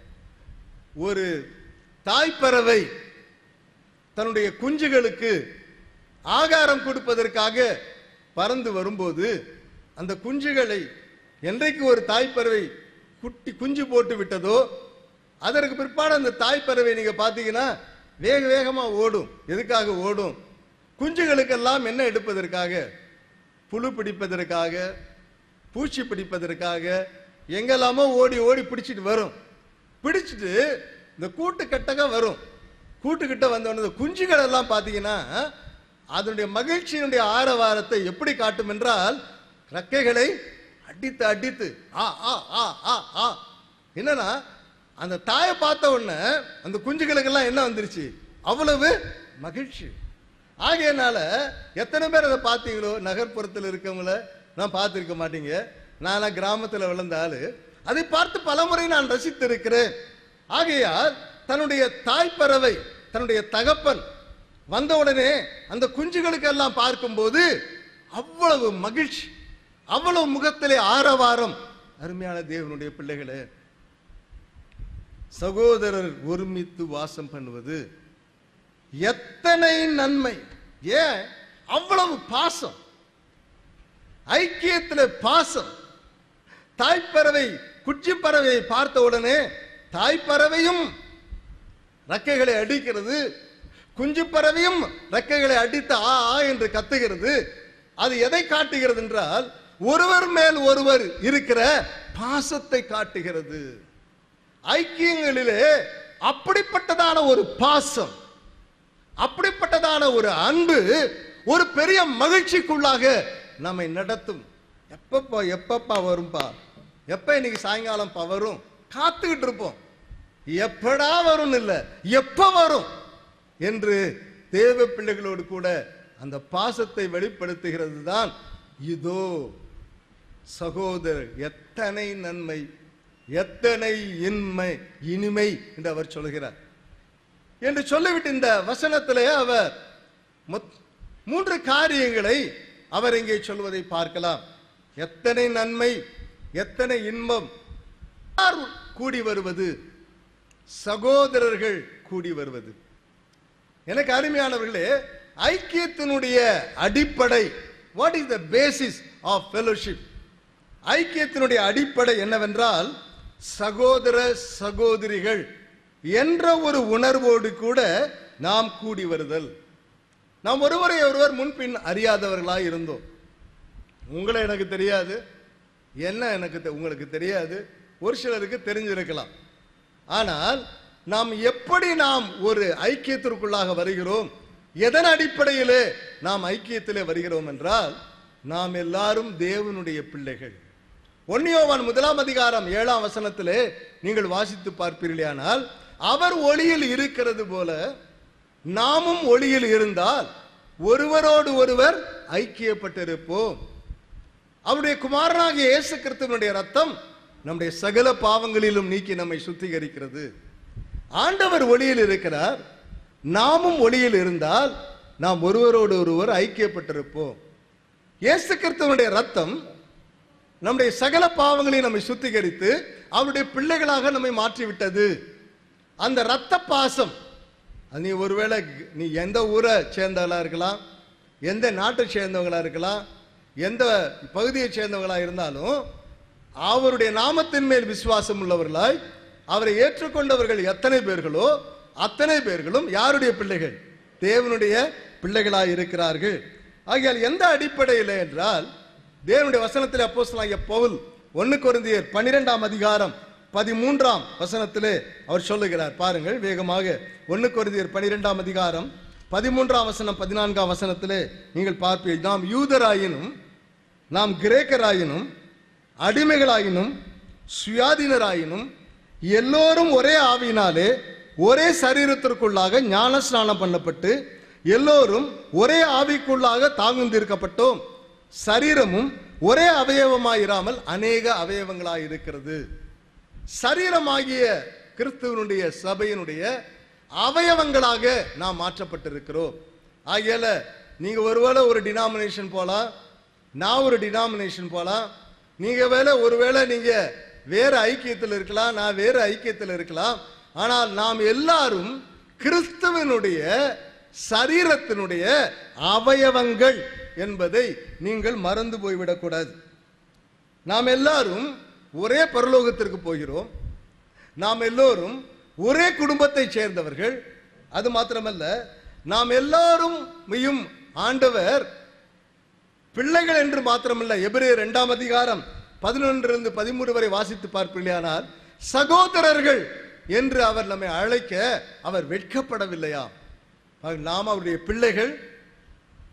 ஒரு தாய்ப்பறவை தன்னுடைய குஞ்சுகளுக்கு ஆகாரம் கொடுப்பதற்காக பறந்து வரும்போது அந்த குஞ்சுகளை என்றைக்கு ஒரு தாய்ப்பறவை குட்டி குஞ்சு போட்டு விட்டதோ அதற்கு பிற்பாடு அந்த தாய்ப்பறவை நீங்க பார்த்தீங்கன்னா வேக வேகமா ஓடும். எதுக்காக ஓடும்? குஞ்சுகளுக்கெல்லாம் என்ன எடுப்பதற்காக? புழு பிடிப்பதற்காக, பூச்சி பிடிப்பதற்காக, எங்கெல்லாமோ ஓடி ஓடி பிடிச்சிட்டு வரும். பிடிச்சிட்டு இந்த கூட்டு கட்டக வரும். கூட்டுக்கிட்ட வந்தோடனே குஞ்சுகள் எல்லாம் பார்த்தீங்கன்னா அதனுடைய மகிழ்ச்சியினுடைய ஆரவாரத்தை எப்படி காட்டும் என்றால், ரெக்கைகளை அடித்து அடித்து ஆ ஆ ஆ ஆ ஆ என்னன்னா, அந்த தாயை பார்த்த உடனே அந்த குஞ்சுகளுக்கெல்லாம் என்ன வந்துருச்சு, அவ்வளவு மகிழ்ச்சி. ஆகையனால எத்தனை பேர் அதை பார்த்தீங்களோ, நகர்ப்புறத்தில் இருக்கவங்கள நான் பார்த்துருக்க மாட்டீங்க, நான் கிராமத்தில் விழுந்த ஆளு, அதை பார்த்து பலமுறை நான் ரசித்திருக்கிறேன். ஆகையால் தன்னுடைய தாய்ப்பறவை, தன்னுடைய தகப்பன் வந்தவுடனே அந்த குஞ்சுகளுக்கெல்லாம் பார்க்கும்போது அவ்வளவு மகிழ்ச்சி, அவ்வளவு முகத்திலே ஆரவாரம். அருமையான தேவனுடைய பிள்ளைகளே, சகோதரர் ஒருமித்து வாசம் பண்ணுவது எத்தனை நன்மை! ஏன் அவ்வளவு பாசம், ஐக்கியத்தில் பாசம். தாய்ப்பறவை குச்சி பறவையை பார்த்த உடனே தாய்ப்பறவையும் ரெக்கைகளை அடிக்கிறது, குஞ்சு பறவையும் ரெக்கைகளை அடித்து ஆ ஆ என்று கத்துகிறது. அது எதை காட்டுகிறது என்றால், ஒருவர் மேல் ஒருவர் இருக்கிற பாசத்தை காட்டுகிறது. ஐக்கியங்களிலே அப்படிப்பட்டதான ஒரு பாசம், அப்படிப்பட்டதான ஒரு அன்பு ஒரு பெரிய மகிழ்ச்சிக்குள்ளாக நம்மை நடத்தும். எப்பப்பா எப்பப்பா வரும்பா, எப்ப இன்னைக்கு சாயங்காலம் வரும், காத்துக்கிட்டு இருப்போம். எப்படா வரும் இல்ல, எப்ப வரும் என்று தேவ பிள்ளைகளோடு கூட அந்த பாசத்தை வெளிப்படுத்துகிறது தான் இதோ சகோதரர். எத்தனை நன்மை, எத்தனை இன்மை இனிமை என்று அவர் சொல்கிறார் என்று சொல்லிவிட்டு இந்த வசனத்திலே அவர் மூன்று காரியங்களை அவர் இங்கே சொல்வதை பார்க்கலாம். எத்தனை நன்மை, எத்தனை இன்பம். கூடி வருவது, சகோதரர்கள் கூடி வருவது. எனக்கு அருமையானவர்களே, ஐக்கியத்தினுடைய அடிப்படை, what is the basis of fellowship? ஐக்கியத்தினுடைய அடிப்படை என்னவென்றால், சகோதர சகோதரிகள் என்ற ஒரு உணர்வோடு கூட நாம் கூடி வருதல். நாம் ஒருவரை ஒருவர் முன்பின் அறியாதவர்களாய் இருந்தோம். உங்களை எனக்கு தெரியாது, என்ன எனக்கு உங்களுக்கு தெரியாது, ஒரு சிலருக்கு தெரிஞ்சிருக்கலாம். ஆனால் நாம் எப்படி நாம் ஒரு ஐக்கியத்திற்குள்ளாக வருகிறோம், எதன் அடிப்படையிலே நாம் ஐக்கியத்திலே வருகிறோம் என்றால், நாம் எல்லாரும் தேவனுடைய பிள்ளைகள். ஒன்று யோவான் முதலாம் அதிகாரம் ஏழாம் வசனத்திலே நீங்கள் வாசித்து பார்ப்பீர்களானால், அவர் ஒளியில் இருக்கிறது போல நாமும் ஒளியில் இருந்தால் ஒருவரோடு ஒருவர் ஐக்கியப்பட்டிருப்போம். அவருடைய குமாரனாகிய இயேசு கிறிஸ்துவினுடைய ரத்தம் நம்முடைய சகல பாவங்களிலும் நீக்கி நம்மை சுத்திகரிக்கிறது. ஆண்டவர் ஒளியில் இருக்கிறார், நாமும் ஒளியில் இருந்தால் நாம் ஒருவரோடு ஒருவர் ஐக்கியப்பட்டிருப்போம். இயேசு கிறிஸ்துவினுடைய ரத்தம் நம்முடைய சகல பாவங்களை நம்மை சுத்திகரித்து அவருடைய பிள்ளைகளாக நம்மை மாற்றிவிட்டது. அந்த இரத்த பாசம், நீ ஒருவேளை நீ எந்த ஊரை சேர்ந்தவங்களா இருக்கலாம், எந்த நாட்டை சேர்ந்தவங்களா இருக்கலாம், எந்த பகுதியை சேர்ந்தவங்களா இருந்தாலும் அவருடைய நாமத்தின் மேல் விசுவாசம் உள்ளவர்களாய் அவரை ஏற்றுக்கொண்டவர்கள் எத்தனை பேர்களோ அத்தனை பேர்களும் யாருடைய பிள்ளைகள்? தேவனுடைய பிள்ளைகளாய் இருக்கிறார்கள். ஆகையால் எந்த அடிப்படையில் என்றால், தேவனுடைய வசனத்திலே அப்போஸ்தலனாகிய பவுல் ஒன்று கொரிந்தியர் பன்னிரெண்டாம் அதிகாரம் பதிமூன்றாம் வசனத்திலே அவர் சொல்லுகிறார். பாருங்கள் வேகமாக. ஒன்று கொரிந்தியர் பன்னிரெண்டாம் அதிகாரம் பதிமூன்றாம் வசனம் பதினான்காம் வசனத்திலே நீங்கள் பார்ப்பீர்கள், நாம் யூதராயினும் நாம் கிரேக்கராயினும் அடிமைகளாயினும் சுயாதீனராயினும் எல்லோரும் ஒரே ஆவியினாலே ஒரே சரீரத்திற்குள்ளாக ஞான ஸ்நானம் பண்ணப்பட்டு எல்லோரும் ஒரே ஆவிக்குள்ளாக தாங்குந்திருக்கப்பட்டோம். சரீரமும் ஒரே அவயவமாயிராமல் அநேக அவயவங்களாய் இருக்கிறது. சரீரமாகிய கிறிஸ்துவனுடைய சபையினுடைய அவயவங்களாக நாம் மாற்றப்பட்டிருக்கிறோம். ஆகையால நீங்க ஒருவேளை ஒரு டினாமினேஷன் போலாம், நான் ஒரு டினாமினேஷன் போலாம், நீங்க வேலை ஒருவேளை நீங்க வேற ஐக்கியத்தில் இருக்கலாம், நான் வேற ஐக்கியத்தில் இருக்கலாம். ஆனால் நாம் எல்லாரும் கிறிஸ்துவனுடைய சரீரத்தினுடைய அவயவங்கள் என்பதை நீங்கள் மறந்து போய்விடக்கூடாது. நாம் எல்லாரும் ஒரே பரலோகத்திற்கு போகிறோம். நாம் எல்லோரும் ஒரே குடும்பத்தை சேர்ந்தவர்கள். அது மாத்திரமல்ல, நாம் எல்லாரும் ஆண்டவர் பிள்ளைகள் என்று மாத்திரமல்ல, எபிரேயர் இரண்டாம் அதிகாரம் பதினொன்றிலிருந்து பதிமூன்று வரை வாசித்து பார்ப்பீர்களானால் சகோதரர்கள் என்று அவர் நம்மை அழைக்க அவர் வெட்கப்படவில்லையா? நாம் அவருடைய பிள்ளைகள்,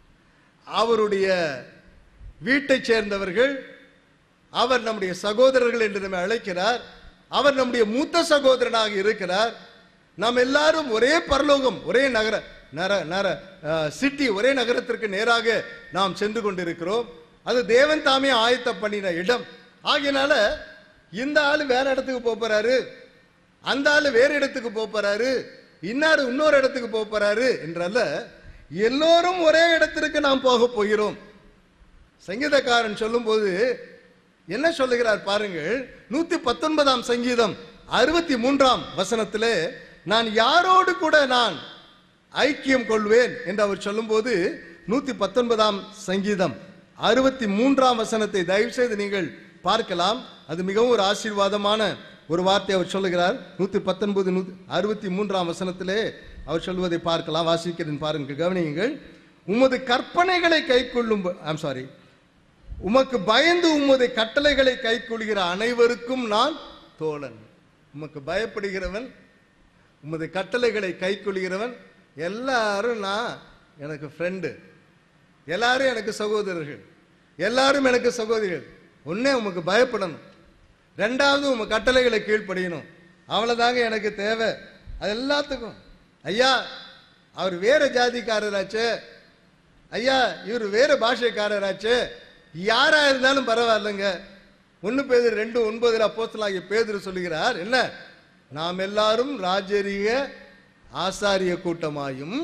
அவருடைய வீட்டைச் சேர்ந்தவர்கள், அவர் நம்முடைய சகோதரர்கள் என்று நம்மை அழைக்கிறார். அவர் நம்முடைய மூத்த சகோதரனாக இருக்கிறார். நாம் எல்லாரும் ஒரே பரலோகம், ஒரே நகர நர நர சிட்டி, ஒரே நகரத்திற்கு நேராக நாம் சென்று கொண்டிருக்கிறோம். அது தேவன் தாமே ஆயத்த பண்ணின இடம். ஆகையினால இந்த ஆளு வேற இடத்துக்கு போறாரு, அந்த ஆளு வேற இடத்துக்கு போறாரு, இன்னாரு இன்னொரு இடத்துக்கு போறாரு என்றல்ல, எல்லோரும் ஒரே இடத்திற்கு நாம் போக போகிறோம். சங்கீதக்காரன் சொல்லும் போது என்ன சொல்லுகிறார் பாருங்கள். நூத்தி பத்தொன்பதாம் சங்கீதம் அறுபத்தி மூன்றாம் வசனத்திலே, நான் யாரோடு கூட நான் ஐக்கியம் கொள்வேன் என்று அவர் சொல்லும் போது, நூத்தி பத்தொன்பதாம் சங்கீதம் அறுபத்தி மூன்றாம் வசனத்தை தயவு செய்து நீங்கள் பார்க்கலாம். அது மிகவும் ஒரு ஆசீர்வாதமான ஒரு வார்த்தை அவர் சொல்லுகிறார். நூத்தி பத்தொன்பது அறுபத்தி மூன்றாம் வசனத்திலே அவர் சொல்வதை பார்க்கலாம். வாசிக்கிறேன் பாருங்கள், கவனியுங்கள். உமது கற்பனைகளை கை கொள்ளும் ஐம் சாரி உமக்கு பயந்து உமது கட்டளைகளை கை கொள்கிற அனைவருக்கும் நான் தோழன். உமக்கு பயப்படுகிறவன், உமது கட்டளைகளை கை கொள்கிறவன், எல்லாரும் நான் எனக்கு ஃப்ரெண்டு, எல்லாரும் எனக்கு சகோதரர்கள், எல்லாரும் எனக்கு சகோதரிகள். ஒன்னே உமக்கு பயப்படணும், ரெண்டாவது உம கட்டளைகளை கீழ்ப்படியணும், அவ்வளவுதாங்க எனக்கு தேவை. அது எல்லாத்துக்கும் ஐயா அவர் வேற ஜாதிக்காரராச்சு, ஐயா இவர் வேற பாஷைக்காரராச்சு, யாரா இருந்தாலும் பரவாயில்லைங்க. ஒன்னு பேதுரு ரெண்டு ஒன்பதுல அப்போஸ்தலனாகிய பேதுரு சொல்லுகிறார், என்ன, நாம் எல்லாரும் ராஜரீக ஆசாரிய கூட்டமாயும்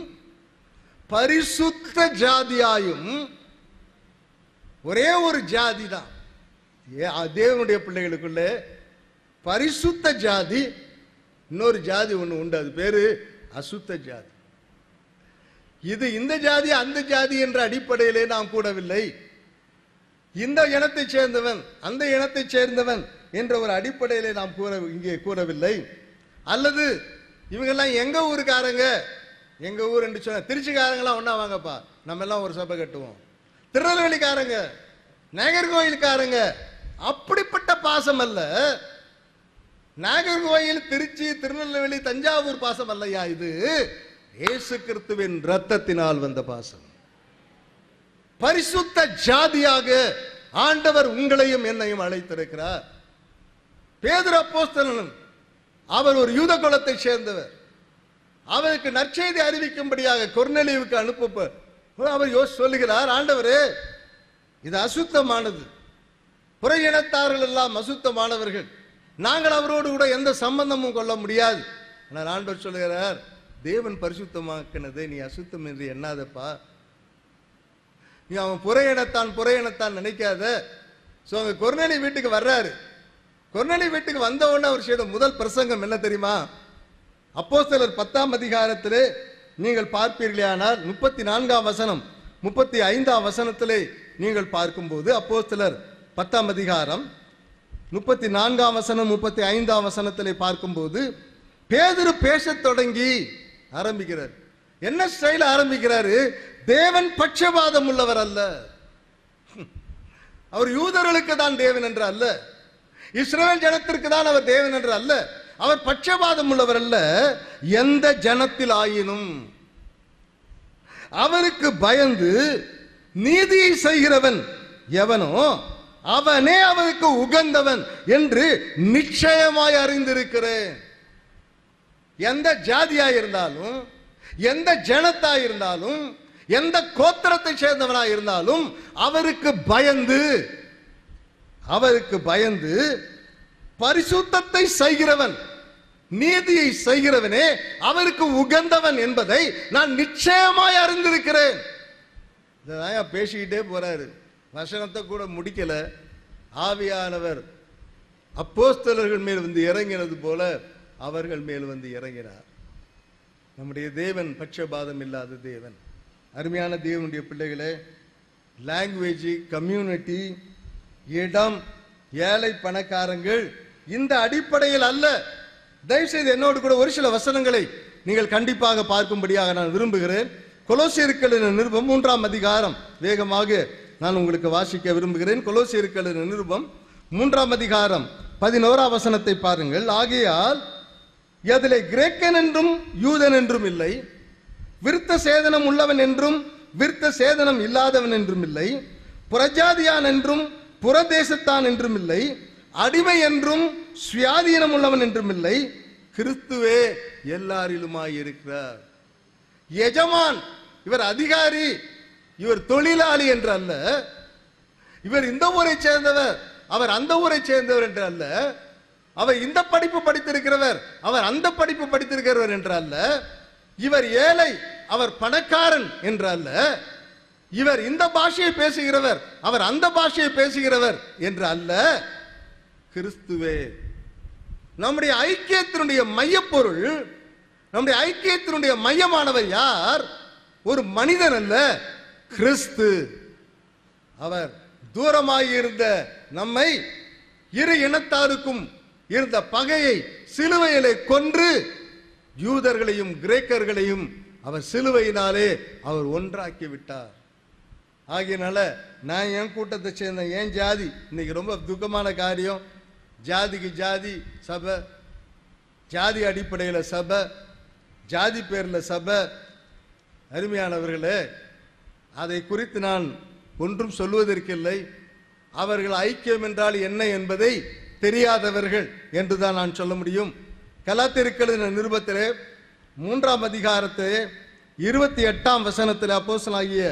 பரிசுத்த ஜாதியாயும், ஒரே ஒரு ஜாதி தான் தேவனுடைய பிள்ளைகளுக்குள்ள பரிசுத்த ஜாதி, இன்னொரு ஜாதி ஒண்ணு உண்டு, அது பேரு அசுத்த ஜாதி. இது இந்த ஜாதி அந்த ஜாதி என்ற அடிப்படையிலே நாம் கூடவில்லை. இந்த இனத்தை சேர்ந்தவன் அந்த இனத்தை சேர்ந்தவன் என்ற ஒரு அடிப்படையிலே நாம் கூற இங்கே கூறவில்லை. அல்லது இவங்கெல்லாம் எங்க ஊருக்காரங்க, எங்க ஊர் என்று சொன்ன திருச்சிக்காரங்களாம் ஒன்னா வாங்கப்பா, நம்ம எல்லாம் ஒரு சபை கட்டுவோம், திருநெல்வேலிக்காரங்க, நாகர்கோயிலுக்காரங்க, அப்படிப்பட்ட பாசம் அல்ல. நாகர்கோயில், திருச்சி, திருநெல்வேலி, தஞ்சாவூர் பாசம் அல்லையா, இது இயேசு கிறிஸ்துவின் இரத்தத்தினால் வந்த பாசம். பரிசுத்த ஜாதியாக ஆண்டவர் உங்களையும் என்னையும் அழைத்திருக்கிறார். பேதுரு அப்போஸ்தலன் அவர் ஒரு யூத குலத்தை சேர்ந்தவர். அவருக்கு நற்செய்தி அறிவிக்கும்படியாக கொர்நேலியுவுக்கு அனுப்ப அவர் சொல்லுகிறார், ஆண்டவரே இது அசுத்தமானது, புற இனத்தார்கள் எல்லாம் அசுத்தமானவர்கள், நாங்கள் அவரோடு கூட எந்த சம்பந்தமும் கொள்ள முடியாது. ஆனால் ஆண்டவர் சொல்லுகிறார், தேவன் பரிசுத்தமாக்கினதை நீ அசுத்தம் என்று எண்ணாதப்பா, நீ அவன் புற இனத்தான் புற இனத்தான் நினைக்காத. சோ அவங்க கொர்நேலி வீட்டுக்கு வர்றாரு. கொர்நேலி வீட்டுக்கு வந்த உடனே அவர் செய்த முதல் பிரசங்கம் என்ன தெரியுமா? அப்போஸ்தலர் பத்தாம் அதிகாரத்திலே நீங்கள் பார்ப்பீர்களானால் முப்பத்தி நான்காம் வசனம் முப்பத்தி ஐந்தாம் வசனத்திலே நீங்கள் பார்க்கும்போது, அப்போஸ்தலர் பத்தாம் அதிகாரம் முப்பத்தி நான்காம் வசனம் முப்பத்தி ஐந்தாம் வசனத்திலே பார்க்கும்போது, பேதுரு பேசத் தொடங்கி ஆரம்பிக்கிறார். என்ன ஸ்டைல ஆரம்பிக்கிறாரு? தேவன் பட்சபாதம் உள்ளவர் அல்ல, அவர் யூதர்களுக்கு தான் தேவன் என்று அல்ல, இஸ்ரவேல் ஜனத்திற்கு தான் அவர் தேவன் என்று அல்ல, அவர் பட்சபாதம் உள்ளவர் அல்ல, எந்த ஜனத்தில் ஆயினும் அவருக்கு பயந்து நீதியை செய்கிறவன் எவனோ அவனே அவனுக்கு உகந்தவன் என்று நிச்சயமாய் அறிந்திருக்கிறேன். எந்த ஜாதியாய் இருந்தாலும், எந்த ஜனத்தாய் இருந்தாலும், எந்த கோத்திரத்தை சேர்ந்தவனாய் இருந்தாலும் அவருக்கு பயந்து அவருக்கு பயந்து பரிசுத்தத்தை செய்கிறவன், நீதியை செய்கிறவனே அவருக்கு உகந்தவன் என்பதை நான் நிச்சயமாய் அறிந்திருக்கிறேன். இதான் பேசிக்கிட்டே போறாரு, வசனத்தை கூட முடிக்கல. ஆவியானவர் அப்போஸ்தலர்கள் மேல் வந்து இறங்கினது போல அவர்கள் மேல் வந்து இறங்கினார். நம்முடைய தேவன் பட்சபாதம் இல்லாத தேவன். அருமையான தேவனுடைய பிள்ளைகளே, லாங்குவேஜ், கம்யூனிட்டி, இடம், ஏழை பணக்காரங்கள் இந்த அடிப்படையில் அல்ல. தயவுசெய்து என்னோடு கூட ஒரு சில வசனங்களை நீங்கள் கண்டிப்பாக பார்க்கும்படியாக நான் விரும்புகிறேன். கொலோசியர்களின் நிருபம் மூன்றாம் அதிகாரம் வேகமாக நான் உங்களுக்கு வாசிக்க விரும்புகிறேன். கொலோசியர்களின் நிருபம் மூன்றாம் அதிகாரம் பதினோராம் வசனத்தை பாருங்கள். ஆகையால் அதிலே கிரேக்கன் என்றும் யூதன் என்றும் இல்லை, விருத்த சேதனம் உள்ளவன் என்றும் விருத்த சேதனம் இல்லாதவன் என்றும் இல்லை, புறஜாதியான் என்றும் புறதேசத்தான் என்றும் இல்லை, அடிமை என்றும் சுயாதீனம் உள்ளவன் என்றும் இல்லை, கிறிஸ்துவே எல்லாரிலுமாய் இருக்கிறார். எஜமான், இவர் அதிகாரி, இவர் தொழிலாளி என்று அல்ல, இவர் இந்த ஊரை சேர்ந்தவர், அவர் அந்த ஊரை சேர்ந்தவர் என்று அல்ல, அவர் இந்த படிப்பு படித்திருக்கிறவர், அவர் அந்த படிப்பு படித்திருக்கிறவர் என்று அல்ல, இவர் ஏழை, அவர் பணக்காரன் என்று அல்ல, இவர் இந்த பாஷையை பேசுகிறவர், அவர் அந்த பாஷையை பேசுகிறவர் என்று அல்ல, கிறிஸ்துவே. நம்முடைய ஐக்கியத்தினுடைய மையப்பொருள், நம்முடைய ஐக்கியத்தினுடைய மையமானவர் யார்? ஒரு மனிதன் அல்ல, கிறிஸ்து. அவர் தூரமாயிருந்த நம்மை, இரு இனத்தாருக்கும் இருந்த பகையை சிலுவையிலே கொன்று யூதர்களையும் கிரேக்கர்களையும் அவர் சிலுவையினாலே அவர் ஒன்றாக்கி விட்டார். ஆகையினால நான் என் கூட்டத்தை சேர்ந்த என் ஜாதி, இன்னைக்கு ரொம்ப துக்கமான காரியம், ஜாதிக்கு ஜாதி சபை, ஜாதி அடிப்படையில் சபை, ஜாதி பேரில் சபை. அருமையானவர்களே, அதை குறித்து நான் ஒன்றும் சொல்வதற்கில்லை. அவர்கள் ஐக்கியம் என்றால் என்ன என்பதை தெரியாதவர்கள் என்றுதான் நான் சொல்ல முடியும். கலாத்தியர்கள் நிருபத்திலே மூன்றாம் அதிகாரத்திலே இருபத்தி எட்டாம் வசனத்தில் அப்போஸ்தலனாகிய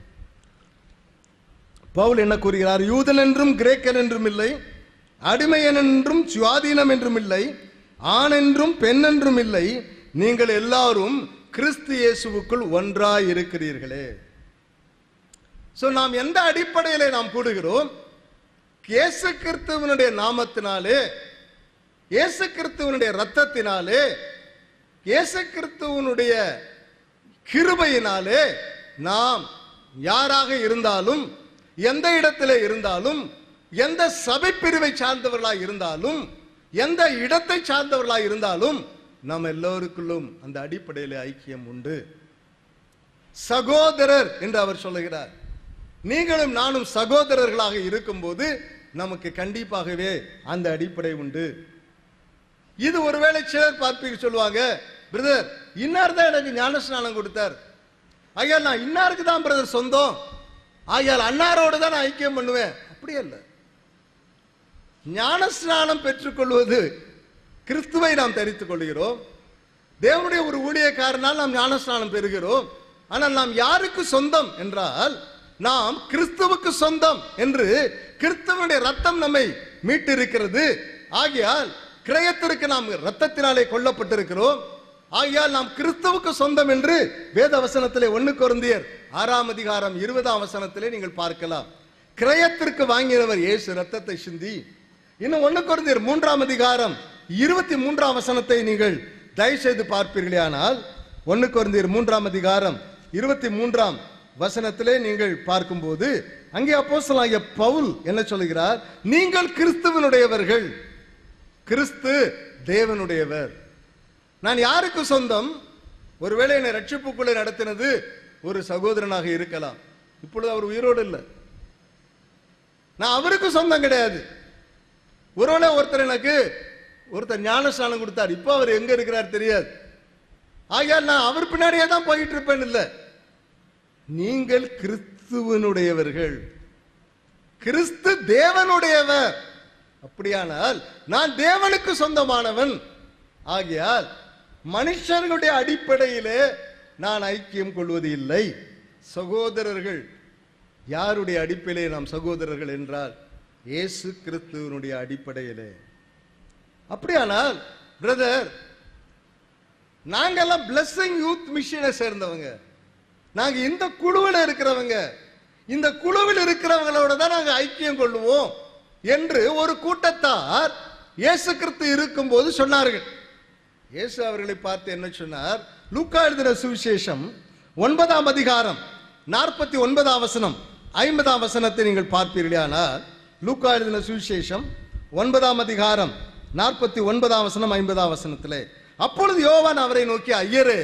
பவுல் என்ன கூறுகிறார்? யூதன் என்றும் கிரேக்கன் என்றும் இல்லை, அடிமையன் என்றும் சுயாதீனம் என்றும் இல்லை, ஆண் என்றும் பெண் என்றும் இல்லை, நீங்கள் எல்லாரும் கிறிஸ்து இயேசுவுக்குள் ஒன்றாய் இருக்கிறீர்களே. சோ நாம் எந்த அடிப்படையிலே நாம் கூடுகிறோம்? இயேசு கிறிஸ்துவினுடைய நாமத்தினாலே, இயேசு கிறிஸ்துவினுடைய இரத்தத்தினாலே, இயேசு கிறிஸ்துவினுடைய கிருபையினாலே நாம் யாராக இருந்தாலும், எந்த இடத்திலே இருந்தாலும், எந்த சபை பிரிவை சார்ந்தவர்களாய் இருந்தாலும், எந்த இடத்தை சார்ந்தவர்களாய் இருந்தாலும், நாம் எல்லோருக்குள்ளும் அந்த அடிப்படையில் ஐக்கியம் உண்டு. சகோதரர் என்று அவர் சொல்லுகிறார். நீங்களும் நானும் சகோதரர்களாக இருக்கும்போது நமக்கு கண்டிப்பாகவே அந்த அடிப்படை உண்டு. இது ஒருவேளை சிலர் பார்ப்பீங்க, சொல்லுவாங்க, பிரதர் இன்னார் தான் எனக்கு ஞானஸ்நானம் கொடுத்தார், ஐயால் நான் இன்னாருக்கு தான் பிரதர் சொந்தம், ஆகையால் அன்னாரோடு தான் நான் ஐக்கியம் பண்ணுவேன். அப்படியே இல்லை. ஞானஸ்நானம் பெற்றுக்கொள்வது கிறிஸ்துவை நாம் தரித்துக் கொள்கிறோம். தேவனுடைய ஒரு ஊழியக்காரனால் நாம் ஞானஸ்நானம் பெறுகிறோம். ஆனால் நாம் யாருக்கு சொந்தம் என்றால், நாம் கிறிஸ்துவுக்கு சொந்தம் என்று கிறிஸ்துவனுடைய ரத்தம் நம்மை மீட்டிருக்கிறது. ஆகையால் கிரயத்திற்கு நாம் ரத்தத்தினாலே கொல்லப்பட்டிருக்கிறோம். ஆகையால் நாம் கிறிஸ்துவுக்கு சொந்தம் என்று வேத வசனத்திலே ஒன்னு கொரிந்தியர் ஆறாம் அதிகாரம் இருபதாம் வசனத்திலே நீங்கள் பார்க்கலாம். கிரயத்திற்கு வாங்கினவர் இயேசு ரத்தத்தை சிந்தி. இன்னும் ஒன்னு கொரிந்தியர் மூன்றாம் அதிகாரம் இருபத்தி மூன்றாம் வசனத்தை நீங்கள் தயவு செய்து பார்ப்பீர்களே, ஆனால் ஒன்னு கொரிந்தியர் மூன்றாம் அதிகாரம் இருபத்தி மூன்றாம் வசனத்திலே நீங்கள் பார்க்கும்போது அங்கே அப்போஸ்தலனாகிய பவுல் என்ன சொல்கிறார்? நீங்கள் கிறிஸ்துவனுடையவர்கள், கிறிஸ்து தேவனுடையவர். நான் யாருக்கு சொந்தம்? ஒருவேளை என்னை ரட்சிப்புக்குள்ளே நடத்தினது ஒரு சகோதரனாக இருக்கலாம். இப்பொழுது அவர் உயிரோடு இல்லை, நான் அவருக்கு சொந்தம் கிடையாது. ஒருவேளை ஒருத்தர் எனக்கு ஒருத்தர் ஞானஸ்நானம் கொடுத்தார், இப்போ அவர் எங்க இருக்கிறார் தெரியாது, ஆகையால் நான் அவர் பின்னாடியே தான் போயிட்டு இருப்பேன். இல்லை, நீங்கள் கிறிஸ்துவனுடையவர்கள், கிறிஸ்து தேவனுடையவர். அப்படியானால் நான் தேவனுக்கு சொந்தமானவன். ஆகையால் மனுஷர்களுடைய அடிப்படையிலே நான் ஐக்கியம் கொள்வது இல்லை. சகோதரர்கள் யாருடைய அடிப்படையிலே நாம் சகோதரர்கள் என்றால் இயேசு கிறிஸ்துவனுடைய அடிப்படையிலே. அப்படியானால் பிரதர், நாங்கெல்லாம் பிளஸிங் யூத் மிஷனை சேர்ந்தவங்க, நாங்க இந்த குழுவில் இருக்கிறவங்க, இந்த குழுவில் இருக்கிறவங்களோட தான் நாங்க ஐக்கியம் கொள்ளுவோம் என்று ஒரு கூட்டத்தார் இயேசு கிறிஸ்து இருக்கும் போது சொன்னார்கள். இயேசு அவர்களை பார்த்து என்ன சொன்னார்? லூக்கா எழுதின சுவிசேஷம் ஒன்பதாம் அதிகாரம் நாற்பத்தி ஒன்பதாம் வசனம் ஐம்பதாம் வசனத்தை நீங்கள் பார்ப்பீர்களானால், லூக்கா எழுதின சுவிசேஷம் ஒன்பதாம் அதிகாரம் நாற்பத்தி ஒன்பதாம் வசனம் ஐம்பதாம் வசனத்திலே, அப்பொழுது யோவான் அவரை நோக்கி, ஐயரே,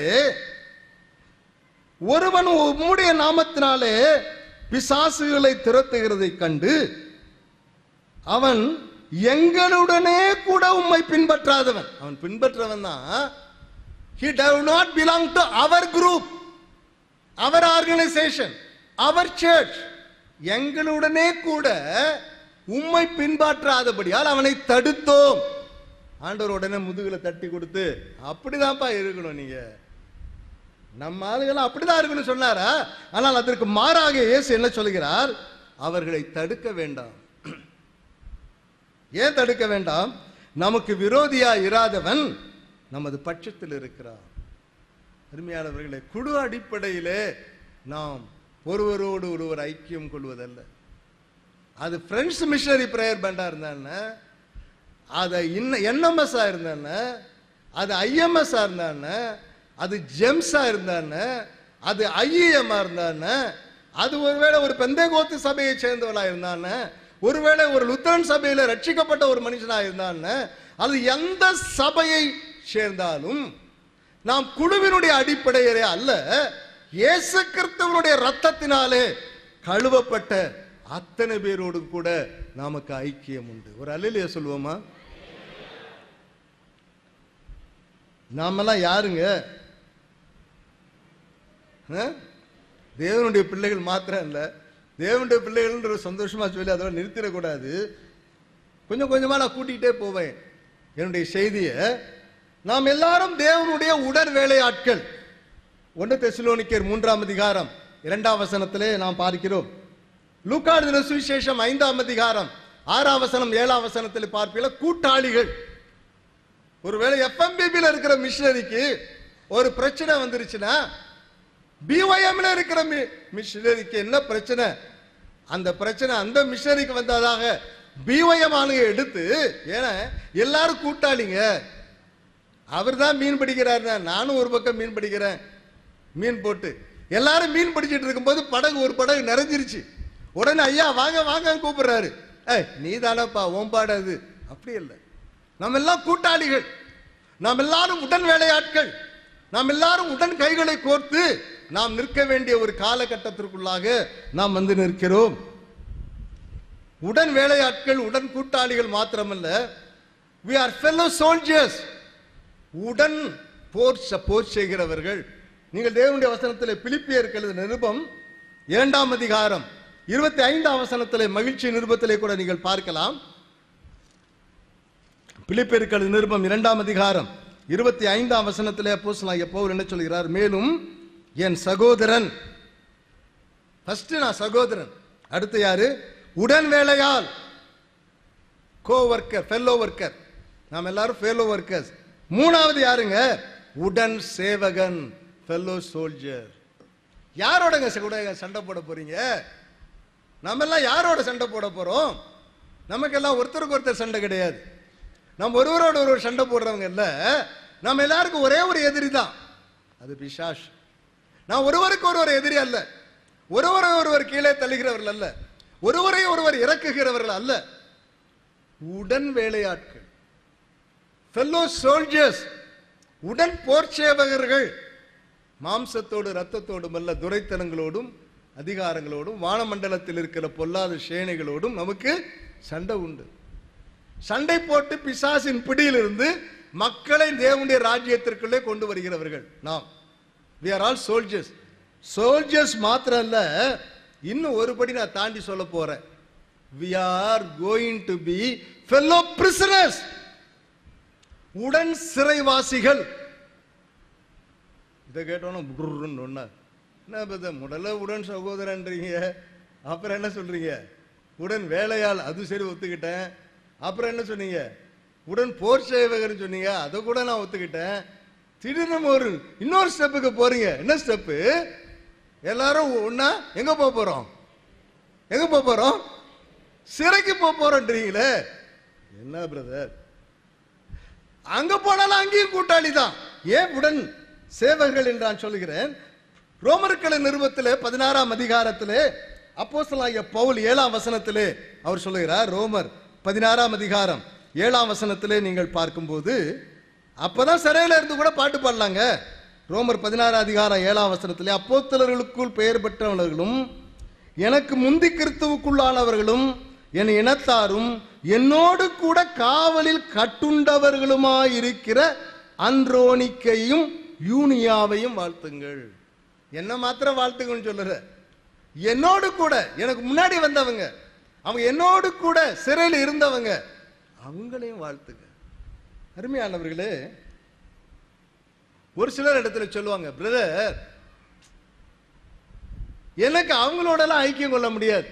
ஒருவன் உம்முடைய நாமத்தினாலே பிசாசுகளை துரத்துகிறதை கண்டு அவன் எங்களுடனே கூட உம்மை பின்பற்றாதவன். அவன் பின்பற்றவன் தான். He does not belong to our group. Our organisation, our church எங்களுடனே கூட உம்மை பின்பற்றாதபடியால் அவனை தடுத்தோம். ஆண்டவர் உடனே முதுகுல தட்டி கொடுத்து அப்படிதான்ப்பா இருக்கணும், நீங்க நம்ம ஆளுகள் அப்படிதான் இருக்கணும் சொன்னாரா? ஆனால் அதற்கு மாறாக இயேசு என்ன சொல்கிறார்? அவர்களை தடுக்க வேண்டாம். ஏன் தடுக்க வேண்டாம்? நமக்கு விரோதியா இராதவன் நமது பட்சத்தில் இருக்கிறார். அருமையானவர்களே, குழு அடிப்படையிலே நாம் ஒருவரோடு ஒருவர் ஐக்கியம் கொள்வதல்ல. அது ஃப்ரெண்ட்ஸ் மிஷனரி பிரேயர் பேண்டா இருந்தான்னு, அது என்எம்எஸ் இருந்தான்னு, அது ஐஎம்எஸ் இருந்தான்னு, அது ஜெம்ஸா இருந்தான்னு, அது ஐஇஎம் இருந்தான்னு, அது ஒருவேளை ஒரு பெந்தேகோத்து சபையை சேர்ந்தவளா இருந்தான்னு, ஒருவேளை ஒரு லுத்தரன் சபையில ரட்சிக்கப்பட்ட ஒரு மனுஷனா இருந்தான்னு, அது எந்த சபையை சேர்ந்தாலும் நாம் குழுவினுடைய அடிப்படையிலே அல்ல, இயேசு கிறிஸ்துவினுடைய ரத்தத்தினாலே கழுவப்பட்ட அத்தனை பேரோடு கூட நமக்கு ஐக்கியம் உண்டு. ஒரு அல்லேலூயா சொல்லுவோமா? நாமெல்லாம் யாருங்க? தேவனுடைய பிள்ளைகள் மாத்திரம் இல்ல, தேவனுடைய பிள்ளைகள் சந்தோஷமா சொல்லி அதோட நிறுத்திடக்கூடாது. கொஞ்சம் கொஞ்சமா நான் கூட்டிகிட்டே போவேன் என்னுடைய செய்தியை. நாம் எல்லாரும் தேவனுடைய உடல் வேலையாட்கள். ஒன்று தெசலோனிக்கேயர் மூன்றாம் அதிகாரம் இரண்டாம் வசனத்திலே நாம் பார்க்கிறோம். லூக்கா எழுதின சுவிசேஷம் ஐந்தாம் அதிகாரம் ஆறாம் வசனம் ஏழாம் வசனத்தில் பார்ப்பீங்களா, கூட்டாளிகள். ஒருவேளை எஃப்எம்பிபில இருக்கிற மிஷனரிக்கு ஒரு பிரச்சனை வந்துருச்சுன்னா, பிஒய்எம்ல இருக்கிற மிஷனரிக்கு என்ன பிரச்சனை, அந்த பிரச்சனை அந்த மிஷனரிக்கு வந்ததாக பிஒய்எம் ஆளுங்க எடுத்து, ஏன்னா எல்லாரும் கூட்டாளிங்க, அவர் தான் மீன் பிடிக்கிறார், நானும் ஒரு பக்கம் மீன் பிடிக்கிறேன், மீன் போட்டு எல்லாரும் மீன் பிடிச்சிட்டு இருக்கும்போது படகு ஒரு படகு நிறைஞ்சிருச்சு. உடனே ஐயா வாங்க வாங்க கூப்பிடுறாரு. ஏய் நீ தானப்பா ஓம்பாடு அது. அப்படி இல்லை, நாம் எல்லாம் கூட்டாளிகள், நாம் எல்லாரும் உடன் வேலையாட்கள், நாம் எல்லாரும் உடன் கைகளை கோர்த்து நாம் நிற்க வேண்டிய ஒரு காலகட்டத்திற்குள்ளாக நாம் வந்து நிற்கிறோம். உடன் வேலையாட்கள், உடன் கூட்டாளிகள் மாத்திரமல்ல, we are fellow soldiers, உடன் போர் போர் செய்கிறவர்கள். நீங்கள் தேவனுடைய வசனத்தில் பிலிப்பியருக்கு எழுதின நிருபம் இரண்டாம் அதிகாரம் இருபத்தி ஐந்தாம் வசனத்திலே, மகிழ்ச்சி நிருபத்திலே கூட நீங்கள் பார்க்கலாம். பிலிப்பியருக்கு எழுதின நிருபம் இரண்டாம் அதிகாரம் இருபத்தி ஐந்தாம் வசனத்திலே அப்போஸ்தலனாகிய பவுல் என்ன சொல்கிறார்? மேலும் என் சகோதரன், ஃபர்ஸ்ட் நான் சகோதரன், அடுத்து யாரு? உடன் வேலையால், கோ ஒர்க்கர், ஃபெல்லோ ஒர்க்கர், நாம் எல்லாரும் ஃபெல்லோ ஒர்க்கர்ஸ். மூணாவது யாருங்க? உடன் சேவகன், ஃபெல்லோ சோல்ஜர். யாரோடங்க கூட சண்டை போட போறீங்க? நம்ம எல்லாம் யாரோட சண்டை போட போறோம்? நமக்கெல்லாம் ஒருத்தருக்கு ஒருத்தர் சண்டை கிடையாது. நம்ம ஒருவரோட ஒருவர் சண்டை போடுறவங்க இல்ல, நம்ம எல்லாருக்கும் ஒரே ஒரு எதிரி தான், அது பிசாசு. நான் ஒருவருக்கு ஒருவர் எதிரி அல்ல, ஒருவரை ஒருவர் கீழே தள்ளுகிறவர்கள் அல்ல, ஒருவரை ஒருவர் இறக்குகிறவர்கள் அல்ல, உடன் வேலையாட்கள், ஃபெல்லோ சோல்ஜர்ஸ், உடன் போர் சேவகர்கள். மாம்சத்தோடு ரத்தத்தோடும் அல்ல, துரைத்தனங்களோடும் அதிகாரங்களோடும் வானமண்டலத்தில் இருக்கிற பொல்லாத சேனைகளோடும் நமக்கு சண்டை உண்டு. சண்டை போட்டு பிசாசின் பிடியிலிருந்து மக்களை தேவனுடைய ராஜ்யத்திற்குள்ளே கொண்டு வருகிறவர்கள் நாம். we are all soldiers. soldiers மாத்திரம் அல்ல, இன்னும் ஒருபடி நான் தாண்டி சொல்ல போறேன். we are going to be fellow prisoners, உடன் சிறைவாசிகள். இதை கேட்டோன்னு என்ன பத்த முதல்ல உடன் சகோதரன்றீங்க, அப்புறம் என்ன சொல்றீங்க உடன் வேலையால், அது சரி ஒத்துக்கிட்டேன். அப்புறம் என்ன சொன்னீங்க? உடன் போர் சேவகர் சொன்னீங்க, அதை கூட நான் ஒத்துக்கிட்டேன். திடீர்னு ஒரு இன்னொரு ஸ்டெப்புக்கு போறீங்க. என்ன ஸ்டெப்பு? எல்லாரும் ஒன்னா எங்க போக போறோம்? எங்க போக போறோம்? சிறைக்கு போக போறோன்றீங்களே. என்ன பிரதர், அங்க போனாலும் அங்கேயும் கூட்டாளி தான். ஏன் உடன் சேவகர்கள் என்று நான் சொல்கிறேன்? ரோமர்களின் நிருபத்திலே பதினாறாம் அதிகாரத்திலே அப்போஸ்தலனாகிய பவுல் ஏழாம் வசனத்திலே அவர் சொல்லுகிறார். ரோமர் பதினாறாம் அதிகாரம் ஏழாம் வசனத்திலே நீங்கள் பார்க்கும்போது, அப்பதான் சிறையில இருந்து கூட பாட்டு பாடலாங்க. ரோமர் பதினாறாம் அதிகாரம் ஏழாம் வசனத்திலே, அப்போஸ்தலர்களுக்குள் பெயர் பெற்றவர்களும் எனக்கு முந்தி கிறிஸ்துவுக்குள்ளானவர்களும் என் இனத்தாரும் என்னோடு கூட காவலில் கட்டுண்டவர்களுமாயிருக்கிற அன்றோனிக்கையும் யூனியாவையும் வாழ்த்துங்கள். என்ன மாத்திரம் வாழ்த்துங்கன்னு சொல்லுற, என்னோடு கூட எனக்கு முன்னாடி வந்தவங்க, அவங்க என்னோடு கூட சிறையில் இருந்தவங்க, அவங்களையும் வாழ்த்துங்க. அருமையானவர்களே, ஒரு சிலர் இடத்துல சொல்லுவாங்க, பிரதர் எனக்கு அவங்களோடலாம் ஐக்கியம் கொள்ள முடியாது.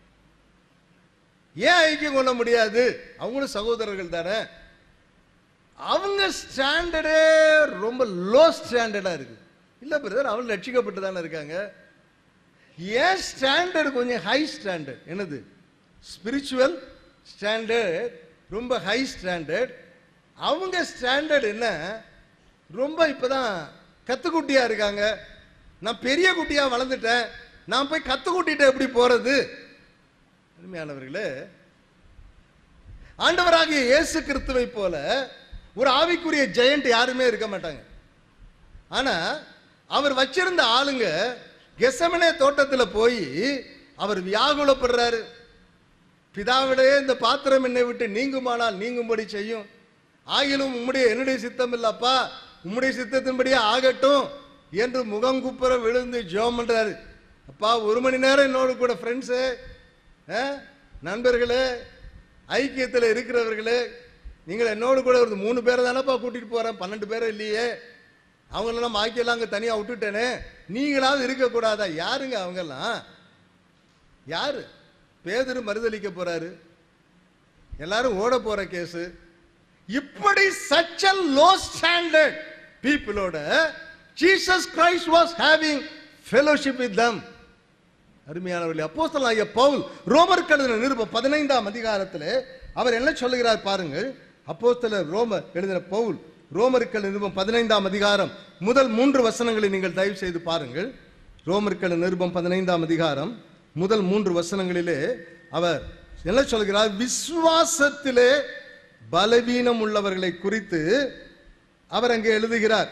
ஏன் ஐக்கியம் கொள்ள முடியாது? அவங்களும் சகோதரர்கள் தானே. அவங்க ஸ்டாண்டர்டே ரொம்ப லோ ஸ்டாண்டர்டா இருக்கு. இல்ல பிரதர், அவங்க ரட்சிக்கப்பட்டு தானே இருக்காங்க. ஏன் ஸ்டாண்டர்ட் கொஞ்சம் ஹை ஸ்டாண்டர்ட். என்னது? ஸ்பிரிச்சுவல் ஸ்டாண்டர்ட் ரொம்ப ஹை ஸ்டாண்டர்ட். அவங்க ஸ்டாண்டர்ட் என்ன? ரொம்ப இப்பதான் கத்துக்குட்டியா இருக்காங்க. நான் பெரிய குட்டியா வளர்ந்துட்டேன், நான் போய் கத்துக்குட்டிட்ட எப்படி போறது? அருமையானவர்களே, ஆண்டவராகிய இயேசு கிறிஸ்துவை போல ஒரு ஆவிக்குரிய ஜெயண்ட் யாருமே இருக்க மாட்டாங்க. ஆனா அவர் வச்சிருந்த ஆளுங்க கெசமனே தோட்டத்தில் போய் அவர் வியாகுலப்படுறாரு. பிதாவிடே இந்த பாத்திரம் என்னை விட்டு நீங்குமானால் நீங்கும்படி செய்யும், ஆகிலும் உம்முடைய என்னுடைய சித்தம் இல்லப்பா, உம்முடைய சித்தத்தின்படியே ஆகட்டும் என்று முகங்குப்புற விழுந்து ஜெபம் பண்றாரு. அப்பா, ஒரு மணி நேரம் என்னோடு கூட ஃப்ரெண்ட்ஸு, நண்பர்களே, ஐக்கியத்தில் இருக்கிறவர்களே, நீங்கள் என்னோடு கூட ஒரு மூணு பேரை தானப்பா கூட்டிட்டு போறேன், பன்னெண்டு பேரை இல்லையே, அவங்களெல்லாம் பாக்கியெல்லாம் அங்கே தனியாக விட்டுட்டேனே, நீங்களாவது இருக்கக்கூடாதா? யாருங்க அவங்கெல்லாம்? யாரு? பேதுரு மறுதலிக்க போறாரு, எல்லாரும் ஓட போற கேஸ். இப்படி such a low standard peopleோட Jesus Christ was having fellowship with them. அருமையானவர்களே, அப்போஸ்தலனாகிய பவுல் ரோமருக்கு எழுதின நிருபம் பதினைந்தாம் அதிகாரத்திலே அவர் என்ன சொல்லுகிறார் பாருங்கள். அப்போஸ்தலர் ரோமர் எழுதின பவுல் ரோமருக்கு நிருபம் பதினைந்தாம் அதிகாரம் முதல் மூன்று வசனங்களை நீங்கள் தயவு செய்து பாருங்கள். ரோமருக்கு நிருபம் பதினைந்தாம் அதிகாரம் முதல் மூன்று வசனங்களிலே அவர் என்ன சொல்கிறார்? விசுவாசத்திலே பலவீனம் உள்ளவர்களை குறித்து அவர் அங்கே எழுதுகிறார்.